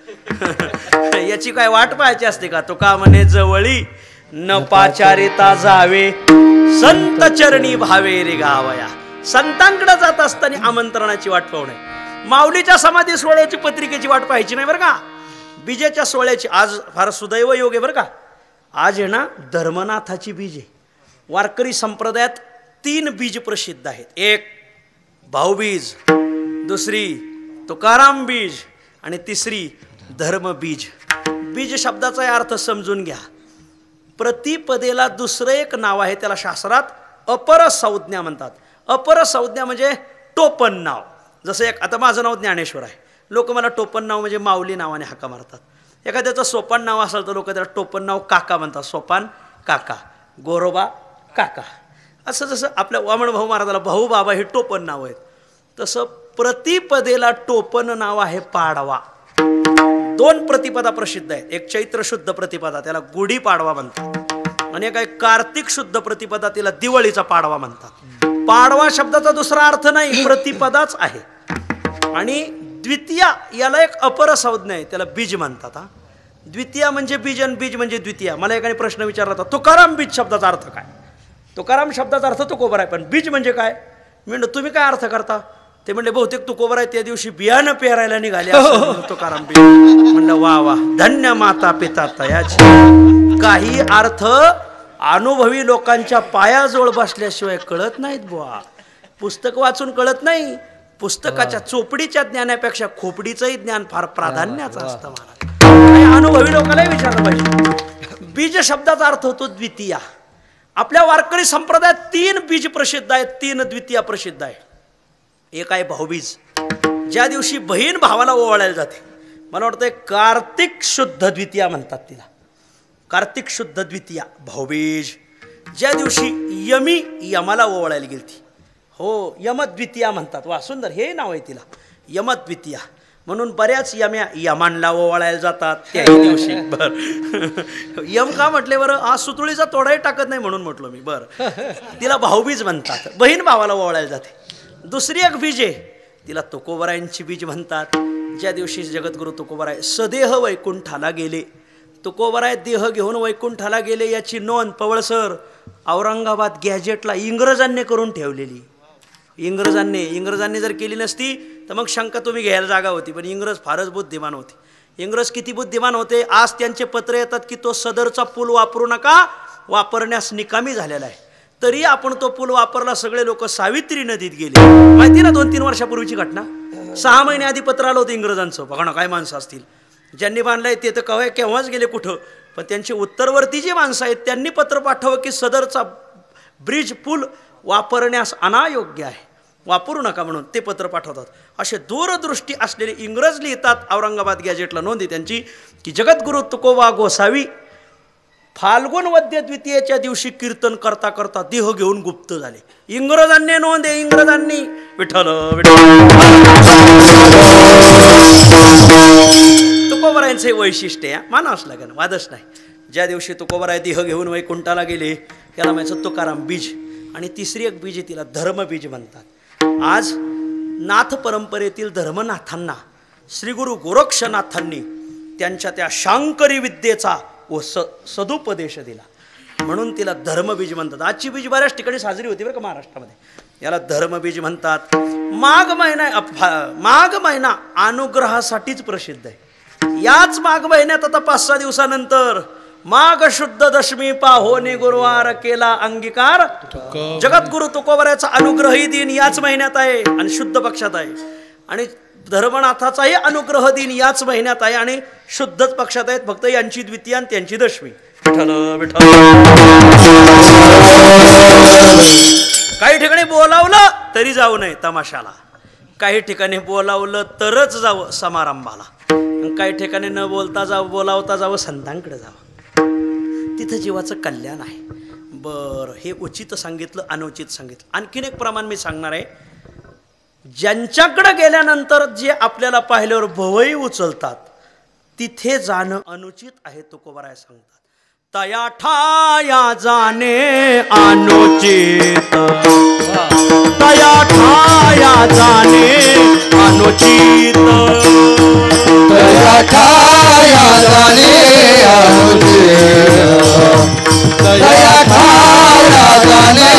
हळद. याची काय वाट पाहायची असते का? तुका म्हणे जवळी न पाचारिता जावे, संत चरणी भावे रे गावया. संतांकडे जात असताना आमंत्रणाची वाट पाहू नये. माऊलीच्या समाधी सोहळ्याची पत्रिकेची वाट पाहायची नाही बरं का. बीजेच्या सोहळ्याची आज फार सुदैव योग आहे बरं का. आज आहे ना धर्मनाथाची बीज आहे. वारकरी संप्रदायात 3 बीज प्रसिद्ध आहेत. एक भाऊबीज, दुसरी तुकाराम बीज आणि तिसरी धर्मबीज. बीज शब्दाचा अर्थ समजून घ्या. प्रतिपदेला दुसरं एक नाव आहे, त्याला शास्त्रात अपर संज्ञा म्हणतात. अपर संज्ञा म्हणजे टोपण नाव. जसं एक आता माझं नाव ज्ञानेश्वर आहे, लोक मला टोपण नाव म्हणजे माऊली नावाने हाका मारतात. एखाद्याचं सोपान नाव असेल तर लोक त्याला टोपण नाव काका म्हणतात. सोपान काका, गोरोबा काका. असं जसं आपल्या वामन भाऊ महाराजाला भाऊ बाबा हे टोपण नाव आहेत, तसं प्रतिपदेला टोपण नाव आहे पाडवा. 2 प्रतिपदा प्रसिद्ध आहेत. एक चैत्र शुद्ध प्रतिपदा, त्याला गुढी पाडवा म्हणतात, आणि एक आहे कार्तिक शुद्ध प्रतिपदा, तिला दिवाळीचा पाडवा म्हणतात. पाडवा शब्दाचा दुसरा अर्थ नाही, प्रतिपदाच आहे. आणि द्वितीया याला एक अपर संज्ञा आहे, त्याला बीज म्हणतात. द्वितीया म्हणजे बीज आणि बीज म्हणजे द्वितीया. मला एकाने प्रश्न विचारला होता, तुकाराम बीज शब्दाचा अर्थ काय? तुकाराम शब्दाचा अर्थ तुकोबर आहे, पण बीज म्हणजे काय? मी म्हणलं तुम्ही काय अर्थ करता? ते म्हणले बहुतेक तुकोबर आहे त्या दिवशी बियाणं पेरायला निघाले तुकाराम बीज. म्हणलं वा वा, धन्य माता पिता तयाची. काही अर्थ अनुभवी लोकांच्या पायाजवळ बसल्याशिवाय कळत नाहीत बुवा. पुस्तक वाचून कळत नाही. पुस्तकाच्या चोपडीच्या ज्ञानापेक्षा खोपडीचंही ज्ञान फार प्राधान्याचं असतं महाराज. अनुभवी लोकांनाही विचारलं पाहिजे. बीज शब्दाचा अर्थ होतो द्वितीया. आपल्या वारकरी संप्रदायात 3 बीज प्रसिद्ध आहेत, 3 द्वितीया प्रसिद्ध आहे. एक आहे भाऊबीज, ज्या दिवशी बहीण भावाला ओवाळायला जाते. मला वाटतं कार्तिक शुद्ध द्वितीया म्हणतात तिला. कार्तिक शुद्ध द्वितीया भाऊबीज. ज्या दिवशी यमी यमाला ओवाळायला गेलती, हो यमद्वितीया म्हणतात. वा सुंदर हे नाव आहे तिला, यमद्वितीया. म्हणून बऱ्याच यम्या यमानला ओवाळायला जातात त्या दिवशी. बर यम का म्हटले बरं? हा सुतुळीचा तोडाही टाकत नाही म्हणून म्हटलो मी. बरं तिला भाऊबीज म्हणतात, बहीण भावाला ओवाळायला जाते. दुसरी एक बीज आहे, तिला तुकोबरायांची बीज म्हणतात. ज्या दिवशी जगद्गुरु तुकोबराय सदेह वैकुंठाला गेले. तुकोबराय देह घेऊन वैकुंठाला गेले याची नोंद पवळसर औरंगाबाद गॅजेटला इंग्रजांनी करून ठेवलेली. इंग्रजांनी जर केली नसती तर मग शंका तुम्ही घ्यायला जागा होती. पण इंग्रज फारच बुद्धिमान होते. इंग्रज किती बुद्धिमान होते, आज त्यांचे पत्र येतात की तो सदरचा पूल वापरू नका, वापरण्यास निकामी झालेला आहे. तरी आपण तो पूल वापरला. सगळे लोक सावित्री नदीत गेले. माहिती ना 2-3 वर्षापूर्वीची घटना. 6 महिने आधी पत्र आलं होतं इंग्रजांचं. बघा ना काय माणसं असतील. ज्यांनी बांधलंय ते तर केव्हाच गेले कुठं. पण त्यांची उत्तरवर्ती जी माणसं आहेत त्यांनी पत्र पाठवलं की सदरचा ब्रिज पूल वापरण्यास अनायोग्य आहे, वापरू नका म्हणून ते पत्र पाठवतात. असे दूरदृष्टी असलेले इंग्रज लिहितात औरंगाबाद गॅजेटला नोंद आहे त्यांची की जगद्गुरु तुकोबा गोसावी फाल्गुन वद्य द्वितीयेच्या दिवशी कीर्तन करता करता देह घेऊन गुप्त झाले. इंग्रजांनी नोंद आहे, इंग्रजांनी. विठ्ठल तुकोबरायांचे वैशिष्ट्य मानावंच लागेल, वादच नाही. ज्या दिवशी तुकोबाराय देह घेऊन वैकुंठाला गेले त्याला म्हणायचं तुकाराम बीज. आणि तिसरी एक बीज तिला धर्मबीज म्हणतात. आज नाथ परंपरेतील धर्मनाथांना श्री गुरु गोरक्षनाथांनी त्यांच्या त्या शांकरी विद्येचा व सदुपदेश दिला म्हणून तिला धर्मबीज म्हणतात. आजची बीज बऱ्याच ठिकाणी साजरी होती बरं का महाराष्ट्रामध्ये. याला धर्मबीज म्हणतात. माघ महिना अनुग्रहासाठीच प्रसिद्ध आहे. याच माघ महिन्यात आता 5-6 दिवसानंतर माघ शुद्ध दशमी पाहोने गुरुवार केला अंगीकार. जगद्गुरु तुकोबारायचा अनुग्रही दिन याच महिन्यात आहे आणि शुद्ध पक्षात आहे. आणि धर्मनाथाचाही अनुग्रह दिन याच महिन्यात आहे आणि शुद्धच पक्षात आहेत. फक्त यांची द्वितीय आणि त्यांची दशमी. विठ्ठल विठ्ठल. काही ठिकाणी बोलावलं तरी जाऊ नये तमाशाला, काही ठिकाणी बोलावलं तरच जावं समारंभाला, काही ठिकाणी न बोलता जावं बोलावता जावं संतांकडे जावं. तिथं जीवाचं कल्याण आहे. बरं, हे उचित सांगितलं, अनुचित सांगितलं. आणखीन एक प्रमाण मी सांगणार आहे. ज्यांच्याकडे गेल्यानंतर जे आपल्याला पाहिल्यावर भवई उचलतात तिथे जाणं अनुचित आहे. तुकोबाराय सांगतात तया ठाया जाणे अनुचित, तया ठाया जाणे अनुचित, तया ठाया जाणे अनुचित, तया ठाया जाणे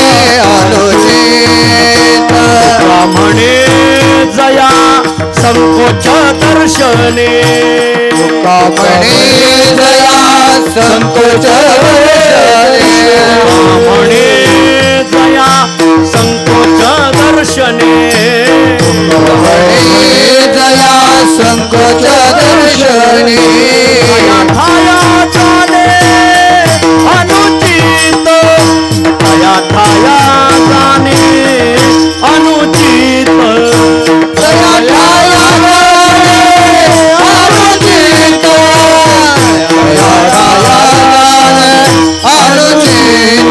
अनुचित. ब्राह्मणे जया संकोच दर्शने, ब्राह्मणे जया संकोच दर्शने, ब्राह्मणे जया संकोच दर्शने, ब्राह्मणे जया संकोच दर्शने. तया ठाया जाणे अनुचित, तया ठाया जाणे अनुचित, तया ठाया जाणे अनुचित, तया ठाया जाणे अनुचित.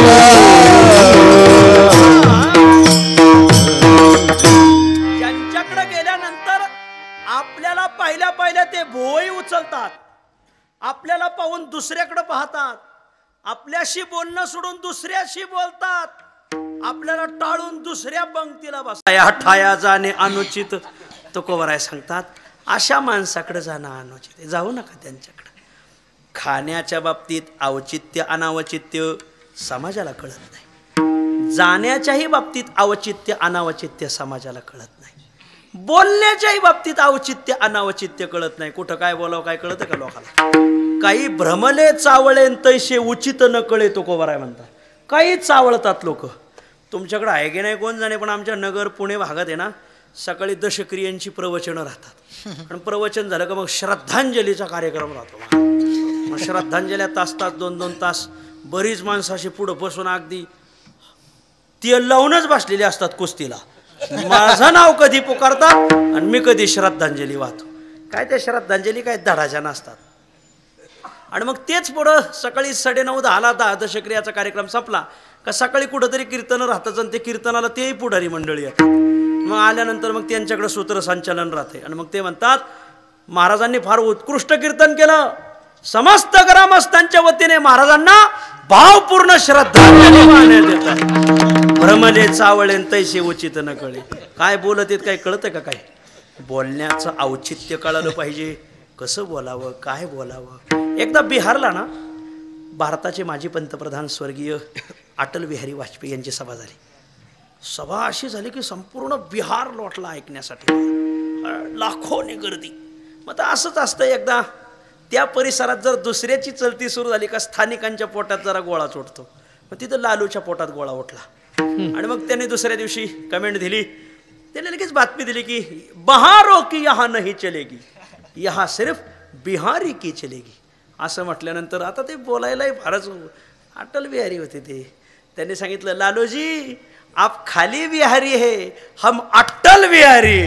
ज्यांच्याकडे गेल्यानंतर आपल्याला पहिल्या ते भोई उचलतात, आपल्याला पाहून दुसऱ्याकडे पाहतात, आपल्याशी बोलणं सोडून दुसऱ्याशी बोलतात, आपल्याला टाळून दुसऱ्या पंक्तीला बसतात. या ठाया जाणे अनुचित तुकोबाराय सांगतात. अशा माणसाकडे जाणं अनुचित आहे. जाऊ नका त्यांच्याकडे. खाण्याच्या बाबतीत औचित्य अनावचित्य समाजाला कळत नाही. जाण्याच्याही बाबतीत औचित्य अनावचित्य समाजाला कळत नाही. बोलण्याच्याही बाबतीत औचित्य अनावचित्य कळत नाही. कुठं काय बोलावं काय कळतं का लोकांना? काही भ्रमले चावळे तैसे उचित न कळे तुकोबाराय म्हणतात. काही चावळतात लोक. तुमच्याकडे आहे की नाही कोण जाणे, पण आमच्या नगर पुणे भागात आहे ना सकाळी दशक्रियांची प्रवचनं राहतात. आणि प्रवचन झालं का मग श्रद्धांजलीचा कार्यक्रम राहतो. मग श्रद्धांजल्या तास 2-2 तास बरीच माणसं अशी पुढं बसून अगदी तेल लावूनच बसलेली असतात कुस्तीला. माझं नाव कधी पुकारतात आणि मी कधी श्रद्धांजली वाहतो. काय त्या श्रद्धांजली काय धडाच्या नसतात. आणि मग तेच पुढं सकाळी 9:30-10 दशक्रियाचा कार्यक्रम संपला का सकाळी कुठंतरी कीर्तन राहतात आणि ते कीर्तनाला तेही पुढारी मंडळी येतात. मग आल्यानंतर मग त्यांच्याकडे सूत्रसंचालन राहते आणि मग ते म्हणतात महाराजांनी फार उत्कृष्ट कीर्तन केलं. समस्त ग्रामस्थांच्या वतीने महाराजांना भावपूर्ण श्रद्धांजली वाहण्यात येतात. भ्रमले चावळे तैसे उचित न कळे. काय बोलत आहेत काय कळतं का? काय बोलण्याचं औचित्य कळालं पाहिजे. कसं बोलावं काय बोलावं. एकदा बिहारला ना भारताचे माजी पंतप्रधान स्वर्गीय अटल बिहारी वाजपेयी यांची सभा झाली. सभा अशी झाली की संपूर्ण बिहार लोटला ऐकण्यासाठी. लाखोनी गर्दी. मग तर असंच असतं एकदा त्या परिसरात जर दुसऱ्याची चलती सुरू झाली का स्थानिकांच्या पोटात जरा गोळा चोटतो. मग तिथं लालूच्या पोटात गोळा उठला आणि मग त्याने दुसऱ्या दिवशी कमेंट दिली. त्याने लगेच बातमी दिली की बहारों की यहाँ नहीं चलेगी, यहाँ सिर्फ बिहारी की चलेगी. असं म्हटल्यानंतर आता ते बोलायलाही फारच अटल बिहारी होते ते. त्यांनी सांगितलं लालूजी आप खाली बिहारी है हम अटल बिहारी.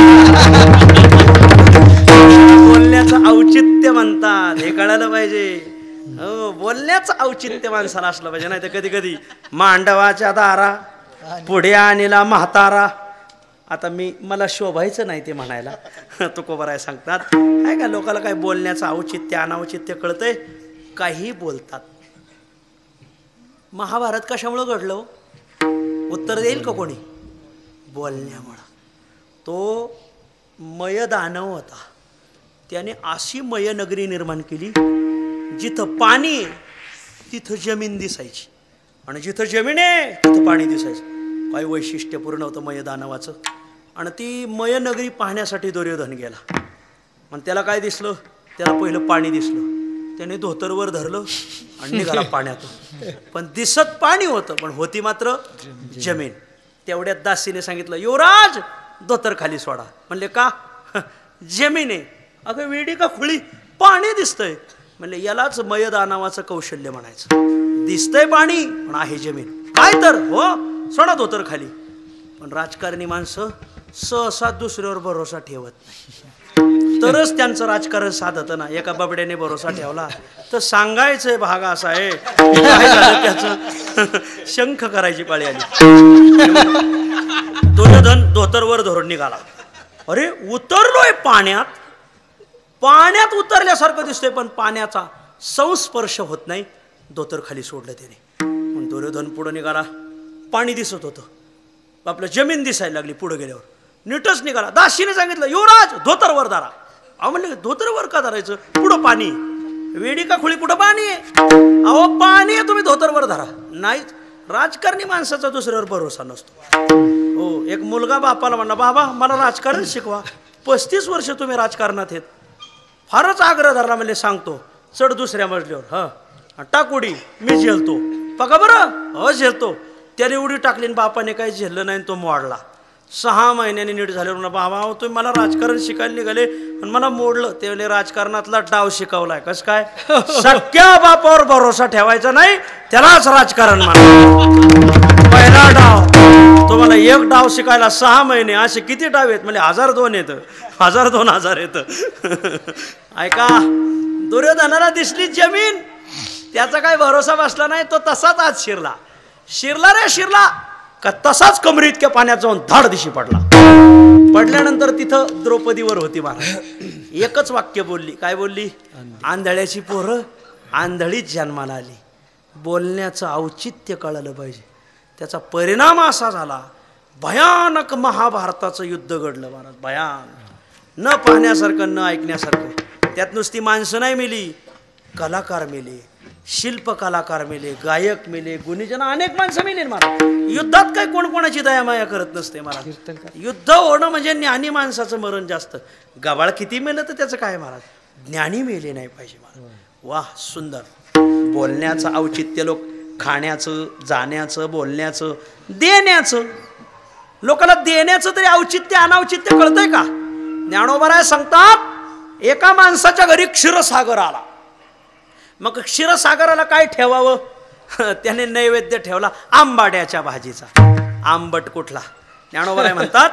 बोलण्याचं औचित्य म्हणतात हे कळायला पाहिजे. हो बोलण्याचं औचित्य माणसाला असलं पाहिजे. नाही तर कधी कधी मांडवाच्या दारा पुढे आणला म्हातारा. आता मला शोभायचं नाही ते म्हणायला. तुकोबाराय सांगतात काय का लोकाला काय बोलण्याचं औचित्य अनावचित्य कळतंय. काही बोलतात. महाभारत कशामुळं घडलं? उत्तर देईल का कोणी? बोलण्यामुळं. तो मय दानव होता. त्याने अशी मय नगरी निर्माण केली जिथं पाणी आहे तिथं जमीन दिसायची आणि जिथं जमीन आहे तिथं पाणी दिसायचं. काही वैशिष्ट्यपूर्ण होतं मय दानवाचं. आणि ती मय नगरी पाहण्यासाठी दुर्योधन गेला. मग त्याला काय दिसलं? त्याला पहिलं पाणी दिसलं. त्याने धोतरवर धरलं आणि निघाला पाण्यातून. पण दिसत पाणी होतं पण होती मात्र जमीन. तेवढ्यात दासीने सांगितलं, युवराज धोतर खाली सोडा. म्हणले का? जमीन आहे. अगं वेडी का खुळी, पाणी दिसतंय. म्हणले यालाच मयदानावाचं कौशल्य म्हणायचं. दिसतंय पाणी पण आहे जमीन. काय तर हो, सोडा धोतर खाली. पण राजकारणी माणसं सहसा दुसऱ्यावर भरोसा ठेवत नाही. तरच त्यांचं राजकारण साधतं ना. एका बाबड्याने भरोसा ठेवला तर सांगायचंय भाग असा आहे, काय झालं त्याचं शंख करायची पाळी आली. दुर्योधन धोतरवर धरून निघाला. अरे उतरलोय पाण्यात, पाण्यात उतरल्यासारखं दिसतंय पण पाण्याचा संस्पर्श होत नाही. धोतर खाली सोडलं त्याने. मग दुर्योधन पुढे निघाला. पाणी दिसत होतं, आपलं जमीन दिसायला लागली. पुढे गेल्यावर नीटच निघाला. दासीने सांगितलं, युवराज धोतरवर धरा. अहो म्हणले धोतरवर का धरायचं? पुढं पाणी. वेडी का खुळी, कुठं पाणी आहे? अहो पाणी आहे, तुम्ही धोतरवर धरा. नाही, राजकारणी माणसाचा दुसऱ्यावर भरोसा नसतो. हो, एक मुलगा बापाला म्हणला, बाबा मला राजकारण शिकवा. 35 वर्ष तुम्ही राजकारणात आहेत. फारच आग्रह धरला. म्हणले सांगतो, चढ दुसऱ्या मजल्यावर. हा टाक उडी, मी झेलतो. बघा बरं, हो झेलतो. त्याने उडी टाकली आणि बापाने काही झेललं नाही. तो मोडला. 6 महिन्यांनी नीट झाले. म्हणा बाबा तुम्ही मला राजकारण शिकायला निघाले आणि मला मोडलं. ते वेळेला राजकारणातला डाव शिकवलाय. कसं काय? सख्या बापावर भरोसा ठेवायचा नाही, त्यालाच राजकारण म्हणा. पहिला डाव. तुम्हाला एक डाव शिकायला 6 महिने. असे किती डाव आहेत? म्हणजे 1002 येतं, 1000-2000 येतं. ऐका, दुर्योधनाला दिसली जमीन, त्याचा काही भरोसा बसला नाही. तो तसाच आज शिरला रे शिरला का तसाच कमरी इतक्या पाण्यात जाऊन धाड दिशी पडला. पडल्यानंतर तिथं द्रौपदीवर होती महाराज. एकच वाक्य बोलली. काय बोलली? आंधळ्याची पोरं आंधळीच जन्माला आली. बोलण्याचं औचित्य कळलं पाहिजे. त्याचा परिणाम असा झाला, भयानक महाभारताचं युद्ध घडलं महाराज. भयानक, न पाहण्यासारखं न ऐकण्यासारखं. त्यात नुसती माणसं नाही मेली, कलाकार मेले, शिल्पकलाकार मेले, गायक मेले, गुणीजन अनेक माणसं मेले महाराज. युद्धात काय कोण कोणाची दयामाया करत नसते महाराज. युद्ध होणं म्हणजे ज्ञानी माणसाचं मरण जास्त. गबाळ किती मेलं तर त्याचं काय महाराज, ज्ञानी मेले नाही पाहिजे महाराज. वाह सुंदर. बोलण्याचं औचित्य, लोक खाण्याचं, जाण्याचं, बोलण्याचं, देण्याचं. लोकांना देण्याचं तरी औचित्य अनौचित्य कळतंय का? ज्ञानोबराय सांगतात, एका माणसाच्या घरी क्षीरसागर आला. मग क्षीरसागराला काय ठेवावं? त्याने नैवेद्य ठेवला आंबाड्याच्या भाजीचा. आंबट कुठला? ज्ञानोबराय म्हणतात,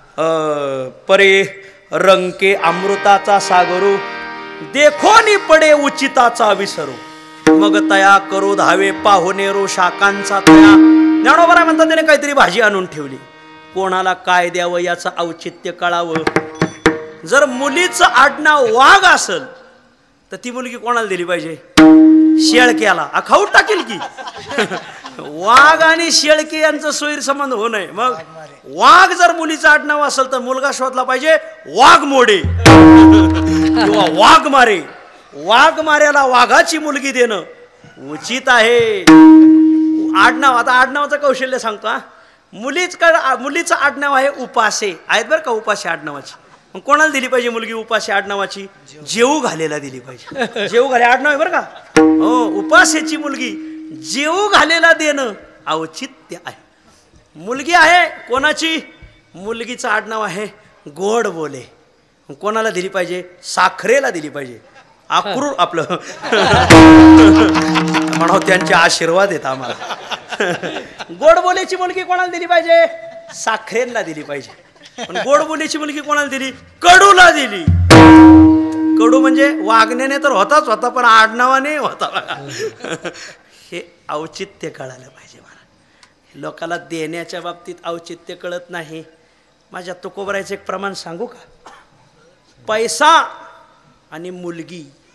परे रंके अमृताचा सागरू, देखोनी पडे उचिताचा विसरू, मग तया करू धावे पाहुणेरू शाकांचा तया. ज्ञानोबराय म्हणतात, त्याने काहीतरी भाजी आणून ठेवली. कोणाला काय द्यावं याचं औचित्य कळावं. जर मुलीचं आडनाव वाघ असेल तर ती मुलगी कोणाला दिली पाहिजे? शेळक्याला. खाऊ टाकेल की. वाघ आणि शेळके यांचं सोयीर संबंध होऊ नये. मग वाघ जर मुलीचं आडनाव असेल तर मुलगा शोधला पाहिजे वाघ मोडे किंवा वाघ मारे. वाघ माऱ्याला वाघाची मुलगी देणं उचित आहे. आडनाव, आता आडनावाचं कौशल्य सांगतो. मुलीचं आडनाव आहे उपासे. आहेत बरं का उपासे आडनावाची. मग कोणाला दिली पाहिजे मुलगी उपासे आडनावाची? जेऊ घालेला दिली पाहिजे. जेऊ घाले आडनाव आहे बरं का. हो, उपासेची मुलगी जेऊ घालेला देणं औचित्य आहे. मुलगी आहे कोणाची? मुलगीचं आडनाव आहे गोड बोले. कोणाला दिली पाहिजे? साखरेला दिली पाहिजे. आक्रूर आपलं म्हणाव, त्यांचे आशीर्वाद आहेत आम्हाला. गोड बोलेची मुलगी कोणाला दिली पाहिजे? साखरेला दिली पाहिजे. पण गोड बोलेची मुलगी कोणाला दिली? कडूला दिली. कडू म्हणजे वागण्याने तर होताच होता, पण आडनावाने होता. हे औचित्य कळायला पाहिजे मला. लोकाला देण्याच्या बाबतीत औचित्य कळत नाही. माझ्या तुकोबरायचं एक प्रमाण सांगू का? पैसा आणि मुलगी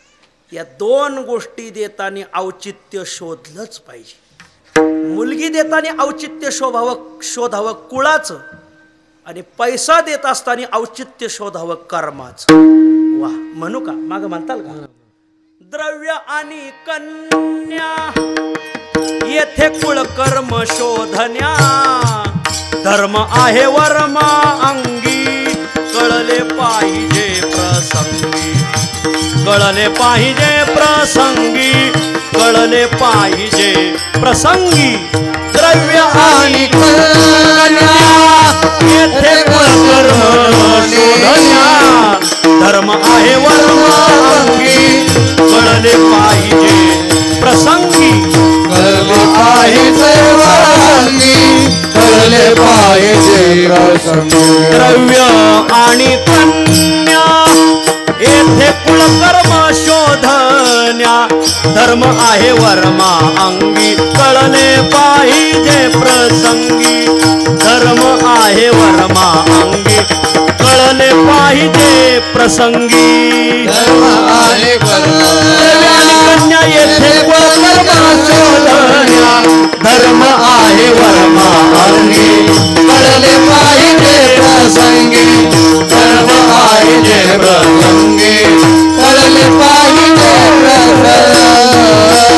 या दोन गोष्टी देताना औचित्य शोधलंच पाहिजे. मुलगी देताना औचित्य शोधावं कुळाचं, आणि पैसा देत असताना औचित्य शोधावं कर्माचं. वा, म्हणू का? माग म्हणताल का? द्रव्य आणि कन्या येथे कुळ कर्म शोधन्या, धर्म आहे वर्मा अंगी, कळले पाहिजे प्रसंगी, कळले पाहिजे प्रसंगी, कळले पाहिजे प्रसंगी. द्रव्य आणि कन्या येथे कुळकर्म शोधन्या, धर्म आहे वर्मा अंगी, कळले पाहिजे प्रसंगी, कळले पाहिजे वर्मी, कळले पाहिजे प्रसंगी. द्रव्य आणि कन्या येथे कुळकर्म शोधन्या, धर्म आहे वर्मा अंगी, कळले पाहिजे प्रसंगी, धर्म आहे वर्मा अंगी, कळले पाहिजे प्रसंगी. धर्म आणि कन्या येथे कुळकर्म शोधन्या, धर्म आहे वर्मा अंगी, कळले पाहिजे प्रसंगी, धर्म पाहिजे प्रसंगी, कळले पाहिजे प्रसंगी.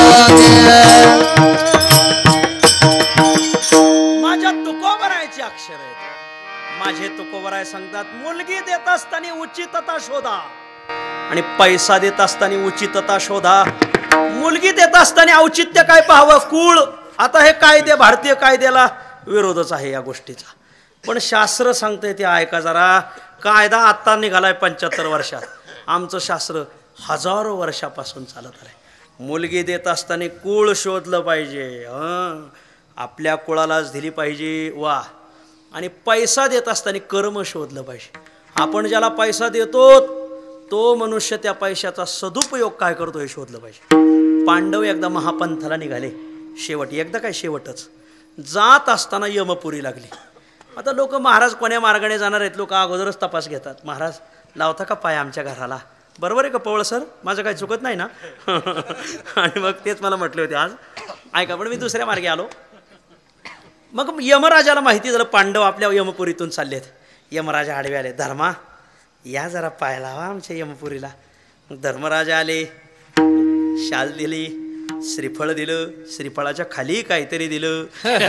माझ्या तुकोबरायची अक्षर आहेत. माझे तुकोबराय सांगतात, मुलगी देत असताना उचितता शोधा आणि पैसा देत असताना उचितता शोधा. मुलगी देत असताना औचित्य काय पाहावं? कुळ. आता हे कायदे, भारतीय कायद्याला विरोधच आहे या गोष्टीचा, पण शास्त्र सांगतंय ते ऐका जरा. कायदा आत्ता निघालाय 75 वर्षात, आमचं शास्त्र हजारो वर्षापासून चालत आलंय. मुलगी देत असताना कुळ शोधलं पाहिजे, आपल्या कुळालाच दिली पाहिजे. वा. आणि पैसा देत असताना कर्म शोधलं पाहिजे. आपण ज्याला पैसा देतो तो मनुष्य त्या पैशाचा सदुपयोग काय करतो हे शोधलं पाहिजे. पांडव एकदा महापंथाला निघाले, शेवट एकदा काय शेवटच, जात असताना यमपुरी लागली. आता लोक महाराज कोण्या मार्गाने जाणार आहेत, लोक अगोदरच तपास घेतात. महाराज लावता का पाय आमच्या घराला? बरोबर आहे का पवळ सर? माझं काही चुकत नाही ना? आणि मग तेच मला म्हटले होते आज, ऐका. पण मी दुसऱ्या मार्गे आलो. मग यमराजाला माहिती झालं पांडव आपल्या यमपुरीतून चाललेत. यमराजा आडवे आले, धर्मा या जरा पाय लावा आमच्या यमपुरीला. मग धर्मराजा आले, शाल दिली, श्रीफळ दिलं, श्रीफळाच्या खाली काहीतरी दिलं.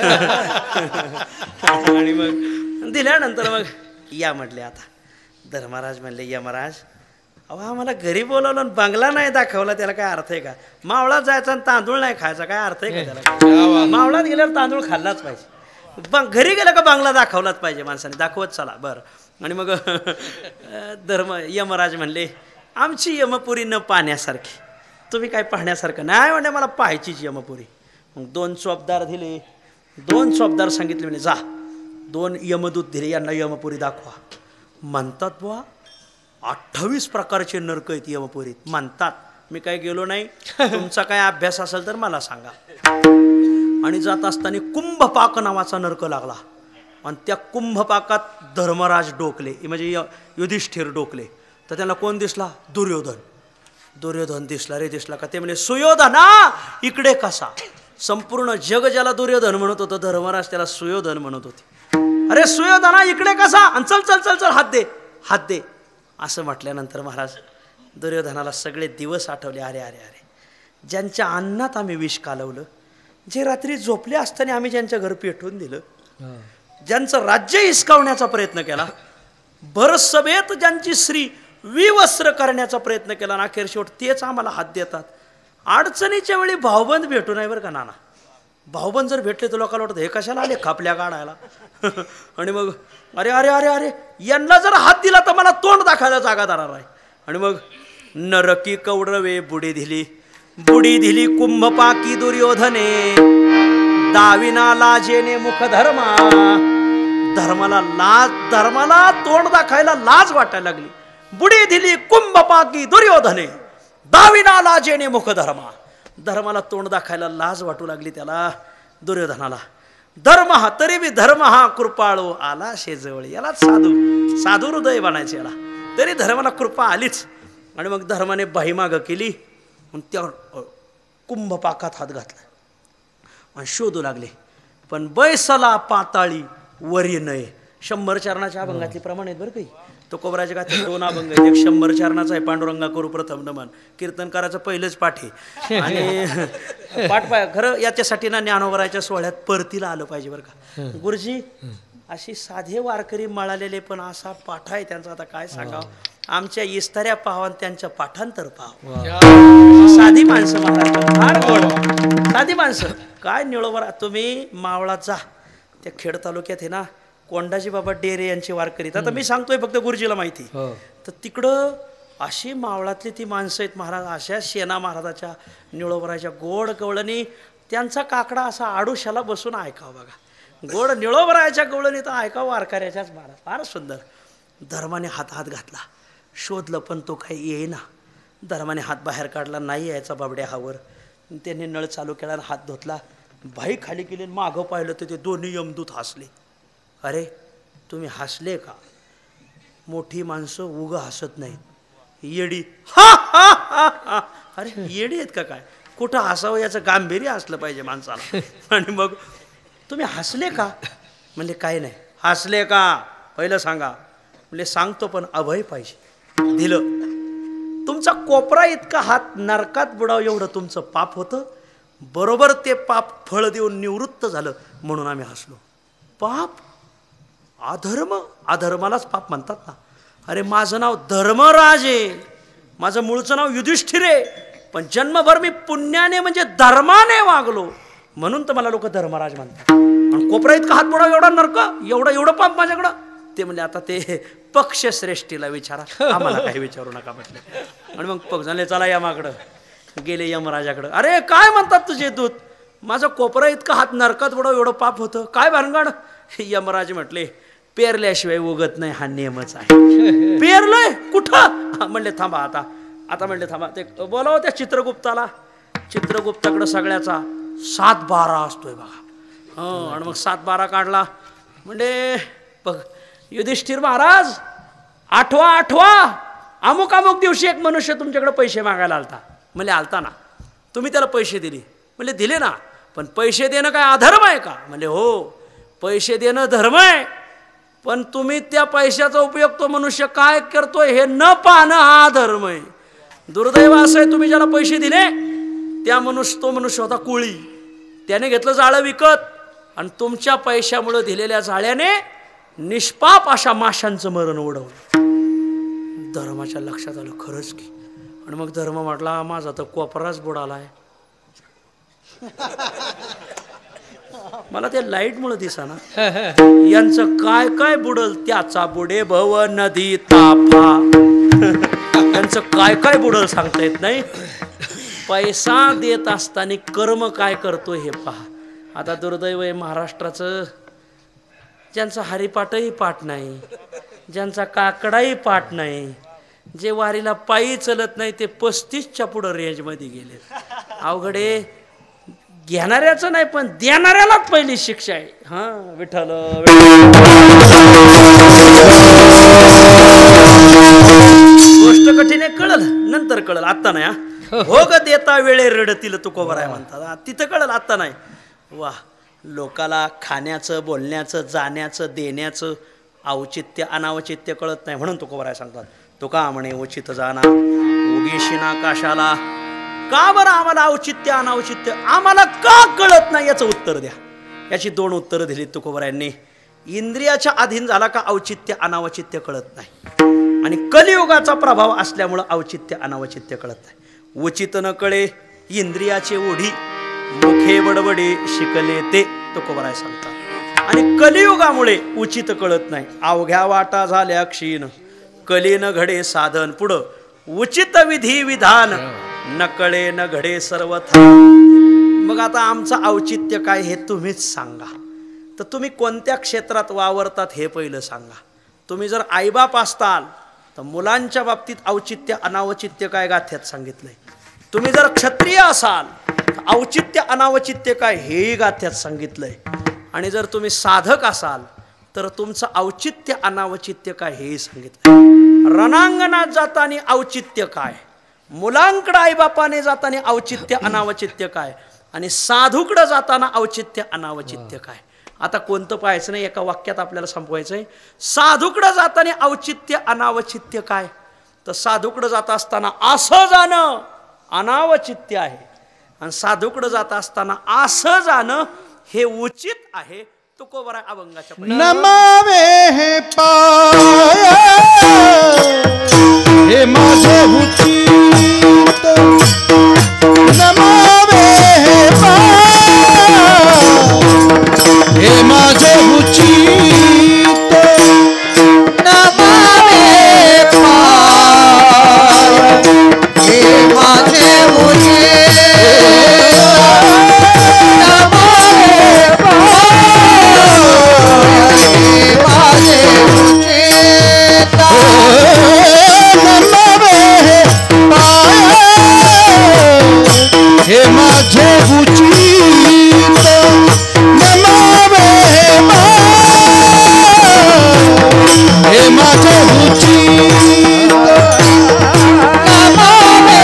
आणि मग दिल्यानंतर मग या म्हटले. आता धर्मराज म्हणले, यमराज अहो आम्हाला घरी बोलवलं, बंगला नाही दाखवला, त्याला काय अर्थ आहे का? मावळात जायचा आणि तांदूळ नाही खायचा, काय अर्थ आहे का त्याला? मावळात गेल्यावर तांदूळ खाल्लाच पाहिजे, घरी गेलं का बंगला दाखवलाच पाहिजे माणसाने, दाखवत चला. बरं. आणि मग यमराज म्हणले, आमची यमपुरी न पाहण्यासारखी, तुम्ही काय पाहण्यासारखं नाही म्हणजे मला पाहायचीच यमपुरी. मग 2 चोपदार दिले, 2 चोपदार सांगितले म्हणजे जा 2 यमदूत दिले, यांना यमपुरी दाखवा. म्हणतात बुवा 28 प्रकारचे नरक आहेत यमपुरीत. म्हणतात, मी काय गेलो नाही, तुमचा काय अभ्यास असेल तर मला सांगा. आणि जात असताना कुंभपाक नावाचा नरक लागला, आणि त्या कुंभपाकात धर्मराज डोकले, म्हणजे युधिष्ठिर डोकले. तर त्याला कोण दिसला? दुर्योधन. दुर्योधन दिसला रे, दिसला का? ते म्हणजे सुयोधना इकडे कसा? संपूर्ण जग ज्याला दुर्योधन म्हणत होतं, धर्मराज त्याला सुयोधन म्हणत होते. अरे सुयोधना इकडे कसा? आणि चल चल चल चल, हात दे, हात दे, असं म्हटल्यानंतर महाराज दुर्योधनाला सगळे दिवस आठवले. अरे अरे अरे, ज्यांच्या अन्नात आम्ही विष कालवलं, जे रात्री झोपले असताना आम्ही ज्यांच्या घर पेटवून दिलं, ज्यांचं राज्य हिसकावण्याचा प्रयत्न केला, भर सभेत ज्यांची स्त्री विवस्त्र करण्याचा प्रयत्न केला, ना अखेर शेवट तेच आम्हाला हात देतात. अडचणीच्या वेळी भाऊबंद भेटू नाही बरं का नाना. भाऊबंद जर भेटले तर लोकांना वाटतं हे कशाला आले खापल्या काढायला. आणि मग अरे अरे अरे अरे, यांना जर हात दिला तर मला तोंड दाखायला जागा दारार आहे. आणि मग नरकी कौरवे बुडी दिली, बुडी दिली कुंभपाकी दुर्योधने, दाविना लाजेने मुख धर्मा. धर्माला तोंड दाखायला लाज वाटायला लागली. बुडी दिली कुंभपाकी दुर्योधने, दाविना लाजेने मुख धर्मा. धर्माला तोंड दाखायला लाज वाटू लागली त्याला, दुर्योधनाला. धर्म हा, तरी बी धर्म हा कृपाळू आला शेजवळ. याला साधू हृदय बनायचे याला, तरी धर्माला कृपा आलीच. आणि मग धर्माने बाहीमाग केली मग त्या कुंभपाकात हात घातला आणि शोधू लागले, पण बैसला पाताळी वरी नये. 100 चरणाच्या अभंगातली प्रमाण आहेत बरं काही. तो कोबराच्या गाथ्यात 2 अभंग आहेत. एक 100 चरणाचा आहे, पांडुरंगा करू प्रथम नमन. कीर्तनकाराचं पहिलंच पाठ आहे आणि पाठ खरं याच्यासाठी ना ज्ञानोबराच्या सोहळ्यात परतीला आलं पाहिजे बरं का. गुरुजी अशी साधे वारकरी मळालेले, पण असा पाठ आहे त्यांचा, आता काय सांगावं. आमच्या इस्ताऱ्या पाहावं त्यांच्या पाठांतर पाहावं. साधी माणसं महाराज, फार गोड साधी माणसं. काय निळोबरा, तुम्ही मावळात जा, त्या खेड तालुक्यात आहे ना कोंडाजी बाबा डेरे यांची वारकरी. आता मी सांगतोय फक्त गुरुजीला माहिती. तर तिकडं अशी मावळातली ती माणसं आहेत महाराज, अशा शेना महाराजाच्या निळोबराच्या गोड गवळणी. त्यांचा काकडा असा आडुशाला बसून ऐकावं बघा. गोड निळोबराच्या गवळणी तर ऐकावं वारकऱ्याच्याच महाराज. फार सुंदर. धर्माने हात घातला, शोधलं पण तो काही येईना. धर्माने हात बाहेर काढला, नाही यायचा बाबड्या हावर. त्यांनी नळ चालू केला, हात धुतला, बाई खाली गेली, मागं पाहिलं तर ते दोन्ही यमदूत हसले. अरे तुम्ही हसले का? मोठी माणसं उगं हसत नाहीत, येडी. हा हा हा हा. अरे येडी आहेत का काय? कुठं हसावं याचं गांभीर्य असलं पाहिजे माणसाला. आणि मग तुम्ही हसले का? म्हणजे काय नाही. हसले का पहिलं सांगा. म्हणजे सांगतो पण अभय पाहिजे. दिलं. तुमचा कोपरा इतका हात नरकात बुडाव एवढं तुमचं पाप होतं. बरोबर ते पाप फळ देऊन निवृत्त झालं म्हणून आम्ही हसलो. पाप अधर्म, अधर्मालाच पाप म्हणतात ना. अरे माझं नाव धर्मराज आहे, माझं मूळचं नाव युधिष्ठिर आहे, पण जन्मभर मी पुण्याने म्हणजे धर्माने वागलो म्हणून तर मला लोक धर्मराज म्हणतात. आणि कोपरा इतका हात बुडाव एवढा नरक, एवढं पाप माझ्याकडं. ते म्हणजे आता ते पक्षश्रेष्ठीला विचारा, आम्हाला काही विचारू नका म्हटलं. आणि मग पक्ष झाले, चला यमाकडं. गेले यमराजाकडं. अरे काय म्हणतात तुझे दूत? माझा कोपरा इतका हात नरकात बुडाव एवढं पाप होतं, काय भानगड? यमराज म्हटले, पेरल्याशिवाय उगत नाही, हा नियमच आहे. पेरलंय कुठं? म्हणले थांबा आता म्हणले थांबा, ते बोलावं त्या चित्रगुप्ताला. चित्रगुप्ताकडं सगळ्याचा 7-12 असतोय बघा. आणि मग 7-12 काढला. म्हणजे बघ, युधिष्ठिर महाराज, आठवा अमुक दिवशी एक मनुष्य तुमच्याकडे पैसे मागायला आलता. म्हणजे आलता ना, तुम्ही त्याला पैसे दिले. म्हणजे दिले ना, पण पैसे देणं काय अधर्म आहे का? म्हणजे हो, पैसे देणं धर्म आहे, पण तुम्ही त्या पैशाचा उपयोग तो मनुष्य काय करतोय हे न पाहणं हा धर्म आहे. दुर्दैव असं आहे, तुम्ही ज्याला पैसे दिले तो मनुष्य होता कोळी. त्याने घेतलं जाळं विकत आणि तुमच्या पैशामुळे दिलेल्या जाळ्याने निष्पाप अशा माशांचं मरण ओढवलं. धर्माच्या लक्षात आलं, खरंच की. आणि मग धर्म म्हटला, माझा तर कोपराच बुडालाय. मला ते लाईटमुळे दिसाना यांचं काय काय बुडल, त्याचा बुडे भव नदी ताफा. यांचं काय काय बुडल सांगता येत नाही. पैसा देत असताना कर्म काय करतो हे पहा. आता दुर्दैव आहे महाराष्ट्राचं, ज्यांचा हरिपाठही पाठ नाही, ज्यांचा काकडाही पाठ नाही, जे वारीला पायी चलत नाही ते 35च्या पुढं रेंजमध्ये गेले. अवघडे घेणाऱ्याचं नाही पण देणाऱ्यालाच पहिली शिक्षा आहे. हा विठ्ठल गोष्ट कठीण आहे, कळल नंतर कळल, आत्ता नाही. भोग देता वेळे रडतील तुकोबराय म्हणतात, तिथं कळल, आत्ता नाही. वा, लोकाला खाण्याचं, बोलण्याचं, जाण्याचं, देण्याचं औचित्य अनावचित्य कळत नाही म्हणून तुकोबराय सांगतात. तुका म्हणे उचित जाना उगीशिना काशाला. का बरं आम्हाला औचित्य अनावचित्य आम्हाला का कळत नाही याचं उत्तर द्या. याची 2 उत्तरं दिली तुकोबरायांनी. इंद्रियाच्या अधीन झाला का औचित्य अनावचित्य कळत नाही, आणि कलियुगाचा प्रभाव असल्यामुळं औचित्य अनावचित्य कळत नाही. उचित न कळे इंद्रियाचे ओढी, मुखे बडबडे शिकले ते तुकोबराय सांगतात. आणि कलियुगामुळे उचित कळत नाही. अवघ्या वाटा झाल्या क्षीण, कलीन घडे साधन. पुढं उचित विधी विधान, नकळे न घडे सर्वथा. मग आता आमचं औचित्य काय हे तुम्हीच सांगा. तर तुम्ही कोणत्या क्षेत्रात वावरतात हे पहिलं सांगा. तुम्ही जर आईबाप असताल तर मुलांच्या बाबतीत औचित्य अनावचित्य काय गाथ्यात सांगितलंय. तुम्ही जर क्षत्रिय असाल तर औचित्य अनावचित्य काय हेही गाथ्यात सांगितलंय. आणि जर तुम्ही साधक असाल तर तुमचं औचित्य अनावचित्य काय हेही सांगितलंय. रणांगणात जाताना औचित्य काय, मुलांकडं आईबापाने जाताना औचित्य अनावचित्य काय आणि साधूकडं जाताना औचित्य अनावचित्य काय. आता कोणतं पाहायचं नाही, एका वाक्यात आपल्याला संपवायचंय. साधूकडं जाताना औचित्य अनावचित्य काय, तर साधूकडं जात असताना असं जाणं अनावचित्य आहे आणि साधूकडं जात असताना असं जाणं हे उचित आहे. तुकोबरा अभंगाच्या नमावे हे पाय हे माझे उचित, नमावे हे पाय हे माझे उचित, नमावे पाय हे माझे उचित, नमावे हे माझे उचित, नमावे हे माझे उचित, नमावे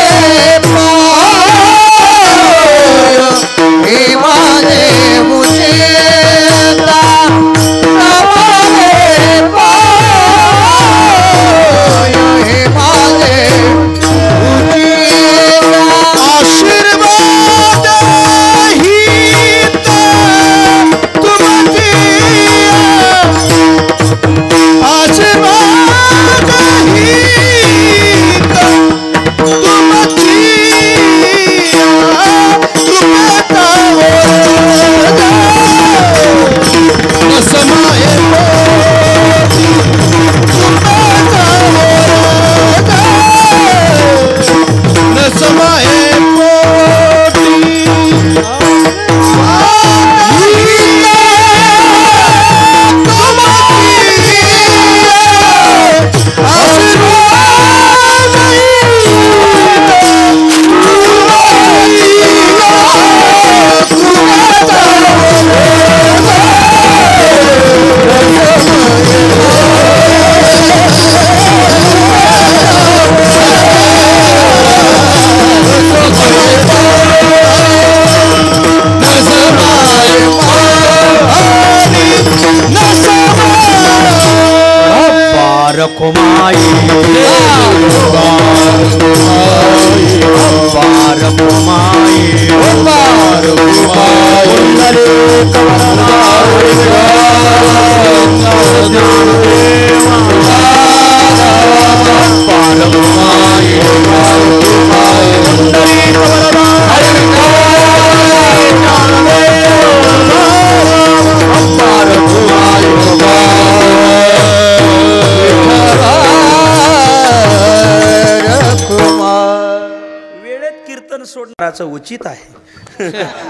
हे माझे उचित, नमावे हे माझे आशीर्वाद हित तुमची, आशीर्वाद हित तुमची, कृपेचा न समाये पोटी, कृपेचा न समाये पोटी, कुमाई पार कुमाई पार सोडण्याचं उचित आहे.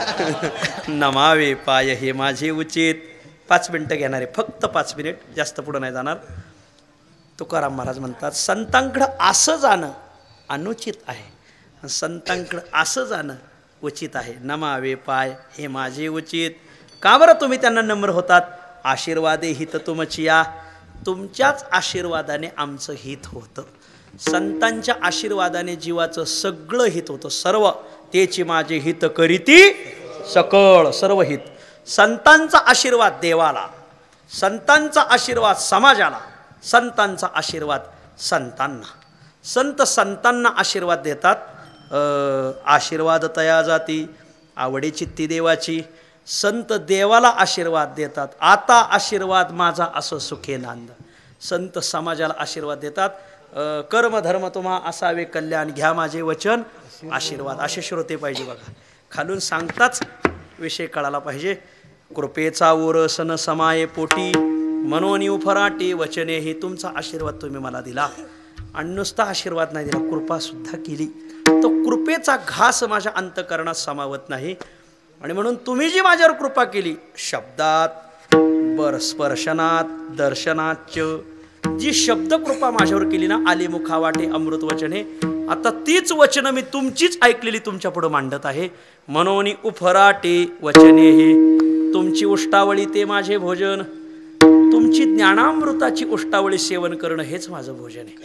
नमावे पाय हे माझे उचित. 5 मिनिटं घेणार आहे, फक्त 5 मिनिट, जास्त पुढं नाही जाणार. तुकाराम महाराज म्हणतात संतांकडं असं जाणं अनुचित आहे, संतांकडं असं जाणं उचित आहे. नमावे पाय हे माझे उचित. का बरं तुम्ही त्यांना नम्र होतात? आशीर्वादे हित तुमचिया, तुमच्याच आशीर्वादाने आमचं हित होतं. संतांच्या आशीर्वादाने जीवाचं सगळं हित होतं. सर्व तेची माझे हित करीती सकळ, सर्व हित. संतांचा आशीर्वाद देवाला, संतांचा आशीर्वाद समाजाला, संतांचा आशीर्वाद संतांना. संत संतांना आशीर्वाद देतात. आशीर्वाद तया जाती आवडी चित्ती देवाची. संत देवाला आशीर्वाद देतात. आता आशीर्वाद माझा असं सुखे नांद. संत समाजाला आशीर्वाद देतात. कर्म धर्म तुम्हा असावे कल्याण, घ्या माझे वचन आशीर्वाद. असे श्रोते पाहिजे बघा. खालून सांगताच विषय कळाला पाहिजे. कृपेचा ओरसन समाये पोटी, मनोनी उफराटे वचने. हे तुमचा आशीर्वाद तुम्ही मला दिला आणि नुसता आशीर्वाद नाही दिला, कृपा सुद्धा केली. तो कृपेचा घास माझ्या अंतकरणात समावत नाही. आणि म्हणून तुम्ही जी माझ्यावर कृपा केली, शब्दात स्पर्शनात दर्शनाच, जी शब्द कृपा माझ्यावर केली ना, आली मुखावाटे अमृत वचने, आता तीच वचनं मी तुमचीच ऐकलेली तुमच्या पुढे मांडत आहे. मनोनी उफराटे वचने, हे तुमची उष्टावळी ते माझे भोजन. तुमची ज्ञानामृताची उष्टावळी सेवन करणं हेच माझं भोजन आहे.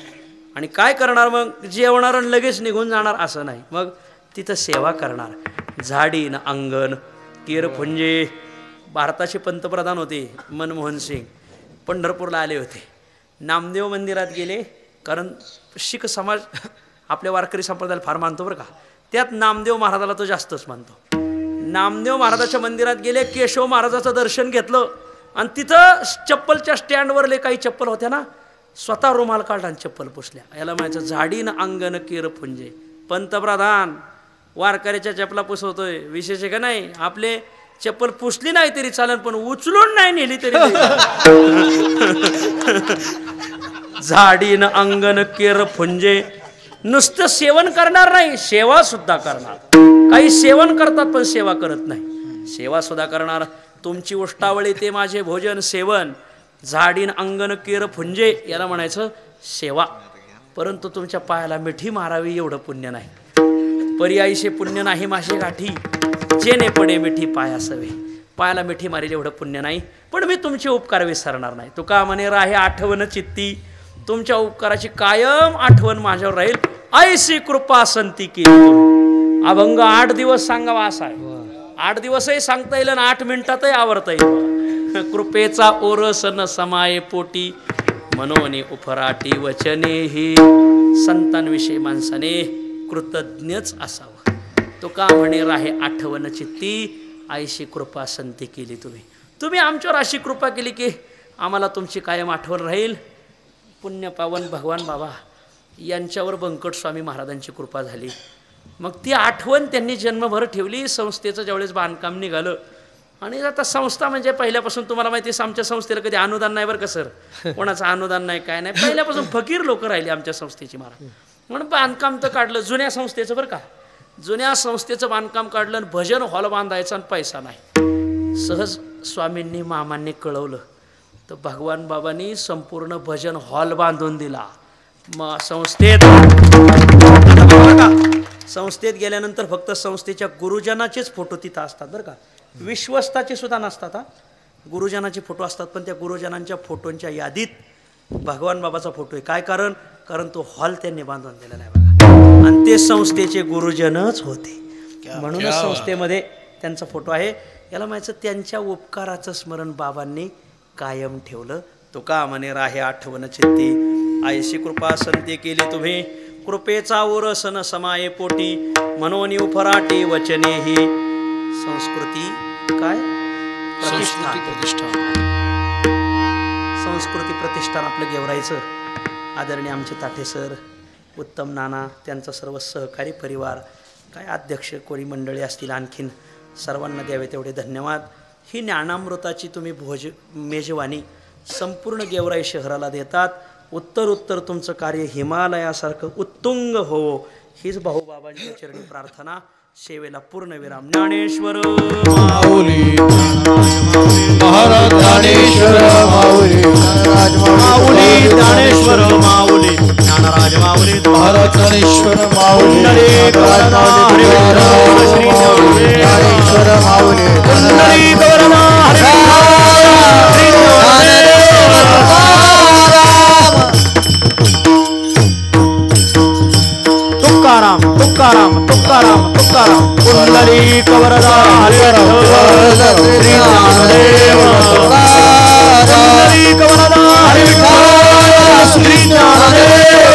आणि काय करणार मग? जेवणार आणि लगेच निघून जाणार असं नाही, मग तिथं सेवा करणार. झाडीन अंगण केरपुंजे. भारताचे पंतप्रधान होते मनमोहन सिंग, पंढरपूरला आले होते. नामदेव मंदिरात गेले, कारण शीख समाज आपल्या वारकरी संप्रदायाला फार मानतो बरं का, त्यात नामदेव महाराजाला तो जास्तच मानतो. नामदेव महाराजाच्या मंदिरात गेले, केशव महाराजाचं दर्शन घेतलं आणि तिथं चप्पलच्या स्टँडवरले काही चप्पल होत्या ना, स्वतः रुमाल काढला आणि चप्पल पुसल्या. याला म्हणायचं झाडीन अंगण केरपुंजे. पंतप्रधान वारकऱ्याच्या चप्पला पुसवतोय, विशेष आहे का नाही? आपले चप्पल पुसली नाही तरी चालेल, पण उचलून नाही नेली तरी झाडीन अंगण केरपुंजे. नुसतं सेवन करणार नाही, सेवा सुद्धा करणार. काही सेवन करतात पण सेवा करत नाही, सेवा सुद्धा करणार. तुमची उष्टावळी ते माझे भोजन सेवन. झाडीन अंगण केरपुंजे याला म्हणायचं सेवा. परंतु तुमच्या पायाला मिठी मारावी एवढं पुण्य नाही. पर्यायीशे पुण्य नाही माशे गाठी, जेने पडे मिठी पायासवे. पायाला मिठी मारेल एवढं पुण्य नाही, पण मी तुमचे उपकार विसरणार नाही. तुका म्हणे राहे आठवण चित्ती, तुमच्या उपकाराची कायम आठवण माझ्यावर राहील. ऐशी कृपा संती केली. अभंग 8 दिवस सांगावा असा आहे. 8 दिवसही सांगता येईल आणि 8 मिनिटातही आवरता येईल. कृपेचा ओरस न समाये पोटी, मनोने उफराटी वचने ही. संतांविषयी माणसाने कृतज्ञच असावं. तो का म्हणे राहे आठवण चित्ती, ऐशी कृपा संती केली. तुम्ही आमच्यावर अशी कृपा केली की आम्हाला तुमची कायम आठवण राहील. पुण्यपावन भगवान बाबा यांच्यावर बंकट स्वामी महाराजांची कृपा झाली. मग ती आठवण त्यांनी जन्मभर ठेवली. संस्थेचं ज्यावेळेस बांधकाम निघालं, आणि आता संस्था म्हणजे पहिल्यापासून तुम्हाला माहिती आहे, आमच्या संस्थेला कधी अनुदान नाही बरं का सर, कोणाचं अनुदान नाही काय नाही. पहिल्यापासून फकीर लोक राहिले आमच्या संस्थेची महाराज. म्हणून बांधकाम तर काढलं जुन्या संस्थेचं बरं का, जुन्या संस्थेचं बांधकाम काढलं आणि भजन हॉल बांधायचा आणि पैसा नाही. सहज स्वामींनी मामांनी कळवलं तर भगवान बाबांनी संपूर्ण भजन हॉल बांधून दिला. मग संस्थेत गेल्यानंतर फक्त संस्थेच्या गुरुजनाचेच फोटो तिथं असतात बरं का, विश्वस्ताचे सुद्धा नसतात. गुरुजनाचे फोटो असतात, पण त्या गुरुजनांच्या फोटोंच्या यादीत भगवान बाबाचा फोटो आहे. काय कारण? कारण तो हॉल त्यांनी बांधून दिला नाही बघा, आणि ते संस्थेचे गुरुजनच होते. म्हणूनच संस्थेमध्ये त्यांचा फोटो आहे. याला म्हणायचं त्यांच्या उपकाराचं स्मरण बाबांनी कायम ठेवलं. तो का म्हणे राहे आठवण चित्ती, ऐशी कृपा संती केली तुम्ही. कृपेचा ओरस न समाये पोटी, मनोनी उफराटी वचने ही. संस्कृती काय? प्रतिष्ठान. संस्कृती प्रतिष्ठान आपलं गेवरायचं. आदरणीय आमचे ताठे सर, उत्तम नाना, त्यांचा सर्व सहकारी परिवार, काय अध्यक्ष कोणी मंडळी असतील, आणखीन सर्वांना द्यावे तेवढे धन्यवाद. ही ज्ञानामृताची तुम्ही मेजवानी संपूर्ण गेवराई शहराला देतात. उत्तर तुमचं कार्य हिमालयासारखं उत्तुंग हो, हीच भाऊबाबांच्या चरणी प्रार्थना. सेवेला पूर्णविराम. ज्ञानेश्वर माऊली महाराज, ज्ञानेश्वर माऊली माऊली, ज्ञानेश्वर माऊली ज्ञानराज माऊली महाराज, ज्ञानेश्वर माऊली ज्ञानेश्वर माऊली तुकाराम तुकाराम तुकाराम तुकाराम. पुंडलिक वरदा हरिविठ्ठल श्री ज्ञानदेव. पुंडलिक वरदा हरिविठ्ठल श्री ज्ञानदेव.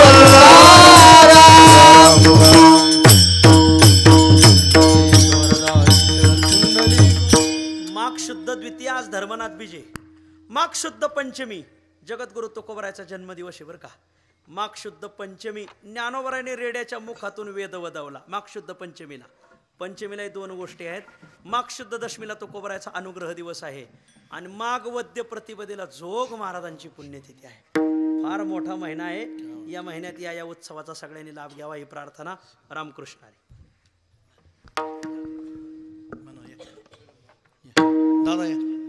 माघ शुद्ध द्वितीया आज धर्मनाथ बीजे. माघ शुद्ध पंचमी जगद्गुरु तुकोबरायचा जन्मदिवस आहे बरं का. माघ शुद्ध पंचमी ज्ञानोबराने रेड्याच्या मुखातून वेद वदवला. माघ शुद्ध पंचमीला 2 गोष्टी आहेत. माघ शुद्ध दशमीला तुकोबरायचा अनुग्रह दिवस आहे, आणि माघ वद्य प्रतिपदेला जोग महाराजांची पुण्यतिथी आहे. फार मोठा महिना आहे. या महिन्यात या उत्सवाचा सगळ्यांनी लाभ घ्यावा ही प्रार्थना. रामकृष्ण हरी. दादा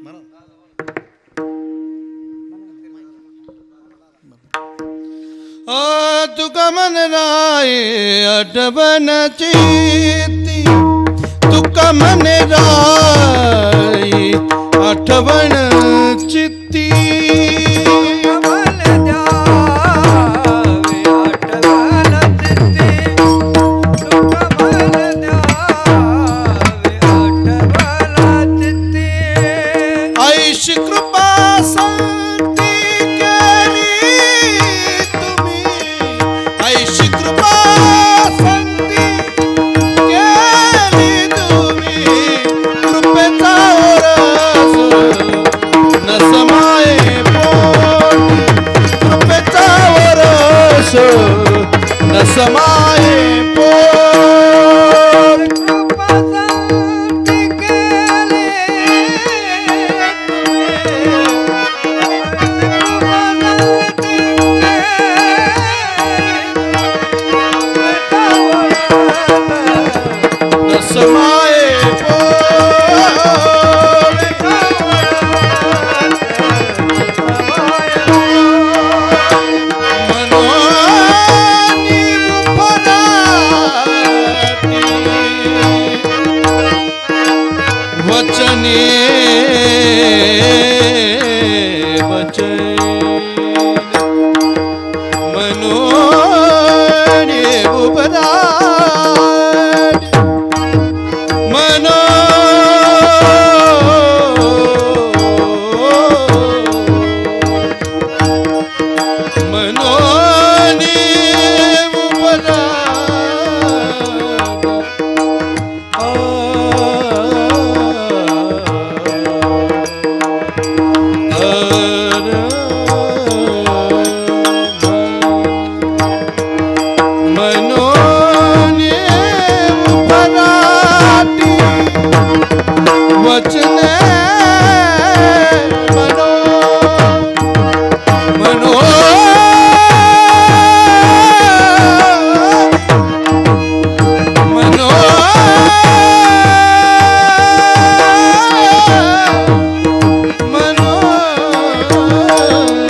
तुका मन राय आठवण चित्ती, तुका मन राय आठवण चित्ती. मन द्यावे समाये वचने मनोने उपराट मनोने वचने मनो मनो मनो मनो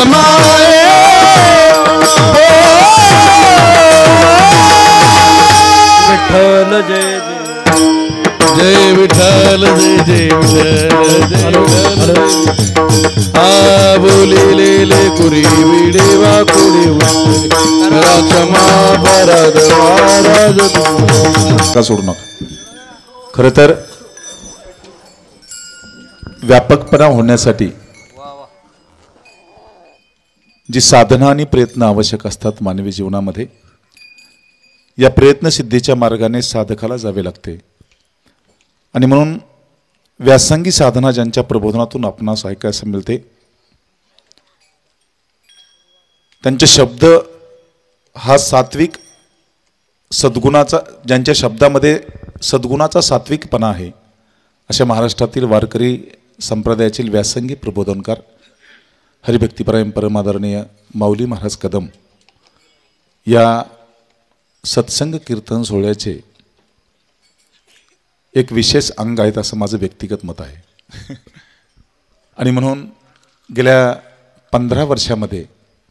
माये विठ्ठल जय जय विठ्ठल जय जय विठ्ठल आ बोलिले कुरी विडेवा कुरी राक्षमा भरद महाराज का सोडू नका. खरं तर व्यापकपणा होण्यासाठी जी साधना आणि प्रयत्न आवश्यक असतात मानवी जीवनामध्ये, या प्रयत्न सिद्धीच्या मार्गाने साधकाला जावे लागते. आणि म्हणून व्यासंगी साधना ज्यांच्या प्रबोधनातून आपणास ऐकायला मिळते, त्यांचे शब्द हा सात्विक सद्गुणाचा, ज्यांच्या शब्दामध्ये सद्गुणाचा सात्विकपणा आहे, अशा महाराष्ट्रातील वारकरी संप्रदायातील व्यासंगी प्रबोधनकार हरिभक्तीपरायण परमादरणीय माऊली महाराज कदम या सत्संग कीर्तन सोहळ्याचे एक विशेष अंग आहेत असं माझं व्यक्तिगत मत आहे. आणि म्हणून गेल्या 15 वर्षामध्ये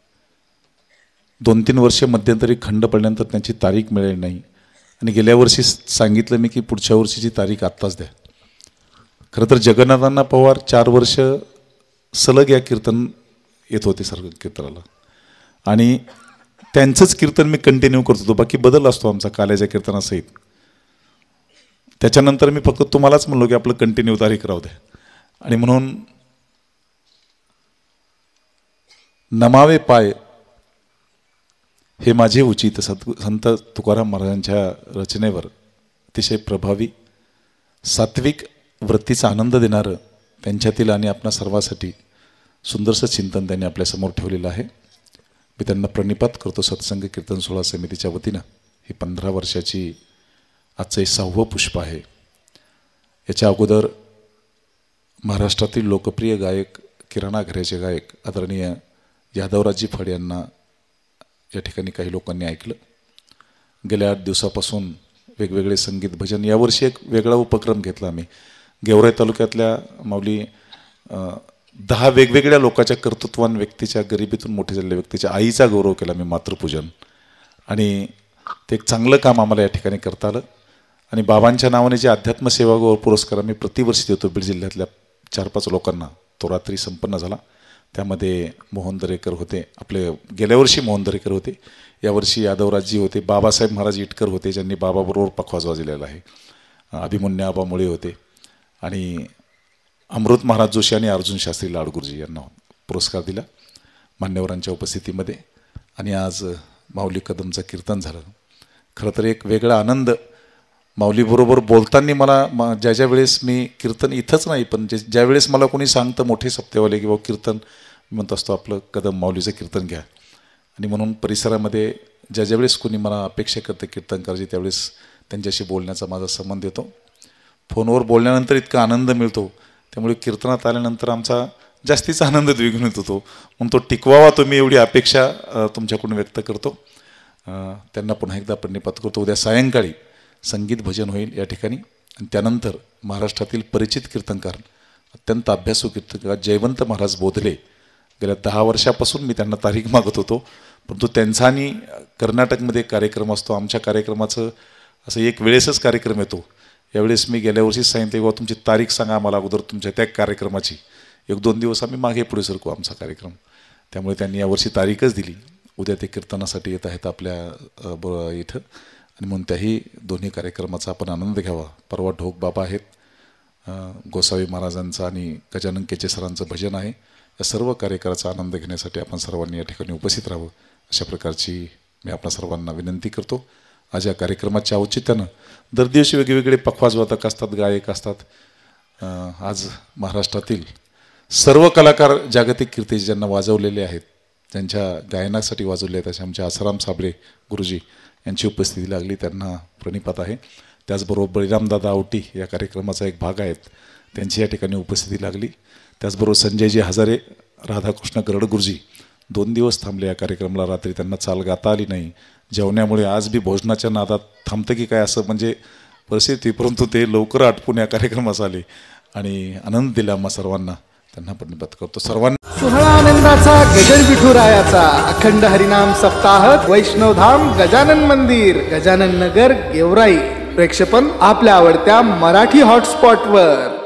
2-3 वर्षे मध्यंतरी खंड पडल्यानंतर त्यांची तारीख मिळाली नाही. आणि गेल्या वर्षी सांगितलं मी की पुढच्या वर्षीची तारीख आत्ताच द्या. खरं तर जगन्नाथांना पवार 4 वर्ष सलग या कीर्तन येत होते सर्व कीर्तनाला, आणि त्यांचंच कीर्तन मी कंटिन्यू करत होतो. बाकी बदल असतो आमचा काल्याच्या कीर्तनासहित. त्याच्यानंतर मी फक्त तुम्हालाच म्हणलो की आपलं कंटिन्यू तारीख राहू द्या. आणि म्हणून नमावे पाय हे माझे उचित संत तुकाराम महाराजांच्या रचनेवर अतिशय प्रभावी सात्विक वृत्तीचा आनंद देणारं त्यांच्यातील आणि आपणा सर्वांसाठी सुंदरसं चिंतन त्यांनी आपल्यासमोर ठेवलेलं आहे. मी त्यांना प्रणिपात करतो. सत्संग कीर्तन सोहळा समितीच्या वतीनं ही 15 वर्षाची आजचं 6वं पुष्प आहे. याच्या अगोदर महाराष्ट्रातील लोकप्रिय गायक, किराणा घराचे गायक आदरणीय यादवराजी फड यांना या ठिकाणी काही लोकांनी ऐकलं. गेल्या 8 दिवसापासून वेगवेगळे संगीत भजन, यावर्षी एक वेगळा उपक्रम घेतला आम्ही. गेवराई तालुक्यातल्या माऊली 10 वेगवेगळ्या लोकांच्या कर्तृत्वान व्यक्तीच्या, गरिबीतून मोठे झालेल्या व्यक्तीच्या आईचा गौरव केला मी, मातृपूजन. आणि ते एक चांगलं काम आम्हाला या ठिकाणी करता आलं. आणि बाबांच्या नावाने जे अध्यात्म सेवा गौरव पुरस्कार आम्ही प्रतिवर्षी देतो बीड जिल्ह्यातल्या 4-5 लोकांना, तो रात्री संपन्न झाला. त्यामध्ये मोहन दरेकर होते, आपले गेल्या वर्षी मोहन दरेकर होते, यावर्षी यादवराजी होते, बाबासाहेब महाराज इटकर होते ज्यांनी बाबाबरोबर पखवाज वाजलेला आहे, अभिमन्यू आबा मुळे होते, आणि अमृत महाराज जोशी आणि अर्जुन शास्त्री लाडगुरुजी यांना पुरस्कार दिला मान्यवरांच्या उपस्थितीमध्ये. आणि आज माऊली कदमचं कीर्तन झालं. खरं तर एक वेगळा आनंद माऊलीबरोबर बोलताना मला ज्या वेळेस मी कीर्तन इथंच नाही, पण ज्या वेळेस मला कोणी सांगतं मोठे सप्तेवाले किंवा कीर्तन, म्हणत असतो आपलं कदम माऊलीचं कीर्तन घ्या. आणि म्हणून परिसरामध्ये ज्या वेळेस कोणी मला अपेक्षा करते कीर्तन करायची, त्यावेळेस त्यांच्याशी बोलण्याचा माझा संबंध येतो. फोनवर बोलल्यानंतर इतका आनंद मिळतो, त्यामुळे कीर्तनात आल्यानंतर आमचा जास्तीचा आनंद द्विगुणित होतो. म्हणून तो टिकवावा तुम्ही एवढी अपेक्षा तुमच्याकडून व्यक्त करतो. त्यांना पुन्हा एकदा प्रणिपात करतो. उद्या सायंकाळी संगीत भजन होईल या ठिकाणी. आणि त्यानंतर महाराष्ट्रातील परिचित कीर्तनकार, अत्यंत अभ्यासू कीर्तनकार जयवंत महाराज बोधले, गेल्या 10 वर्षापासून मी त्यांना तारीख मागत होतो, परंतु त्यांचा आणि कर्नाटकमध्ये कार्यक्रम असतो. आमच्या कार्यक्रमाचं असं एक वेळेसच कार्यक्रम येतो. यावेळेस मी गेल्या वर्षी सांगितले बाबा तुमची तारीख सांगा आम्हाला अगोदर तुमच्या त्या कार्यक्रमाची, 1-2 दिवस आम्ही मागे पुढे सरकू आमचा कार्यक्रम. त्यामुळे त्यांनी यावर्षी तारीखच दिली. उद्या ते कीर्तनासाठी येत आहेत आपल्या इथं. आणि म्हणून त्याही दोन्ही कार्यक्रमाचा आपण आनंद घ्यावा. परवा ढोक बाबा आहेत, गोसावी महाराजांचं आणि गजानन केचे सरांचं भजन आहे. या सर्व कार्यक्रमाचा आनंद घेण्यासाठी आपण सर्वांनी या ठिकाणी उपस्थित राहावं, अशा प्रकारची मी आपल्या सर्वांना विनंती करतो. आज या कार्यक्रमाच्या औचित्यानं दर दिवशी वेगवेगळे पखवाजवादक असतात, गायक असतात. आज महाराष्ट्रातील सर्व कलाकार जागतिक कीर्तीचे ज्यांना वाजवलेले आहेत, ज्यांच्या गायनासाठी वाजवले आहेत, असे आमचे आसाराम साबळे गुरुजी यांची उपस्थिती लागली, त्यांना प्रणिपात आहे. त्याचबरोबर बळीरामदादा आवटी या कार्यक्रमाचा एक भाग आहेत, त्यांची या ठिकाणी उपस्थिती लागली. त्याचबरोबर संजयजी हजारे, राधाकृष्ण गरड गुरुजी 2 दिवस थांबले या कार्यक्रमाला. रात्री त्यांना चाल गाता आली नाही जेवण्यामुळे. आज बी भोजनाच्या नादात थांबतं की काय असं म्हणजे परिस्थिती, परंतु ते लवकर आटपून या कार्यक्रमास आले आणि आनंद दिला आम्हा सर्वांना. त्यांना प्रणिपात करतो सर्वांना. सोहळा आनंदाचा गजर विठुरायाचा अखंड हरिनाम सप्ताह वैष्णवधाम गजानन मंदिर गजानन नगर गेवराई प्रेक्षेपण आपल्या आवडत्या मराठी हॉटस्पॉटवर.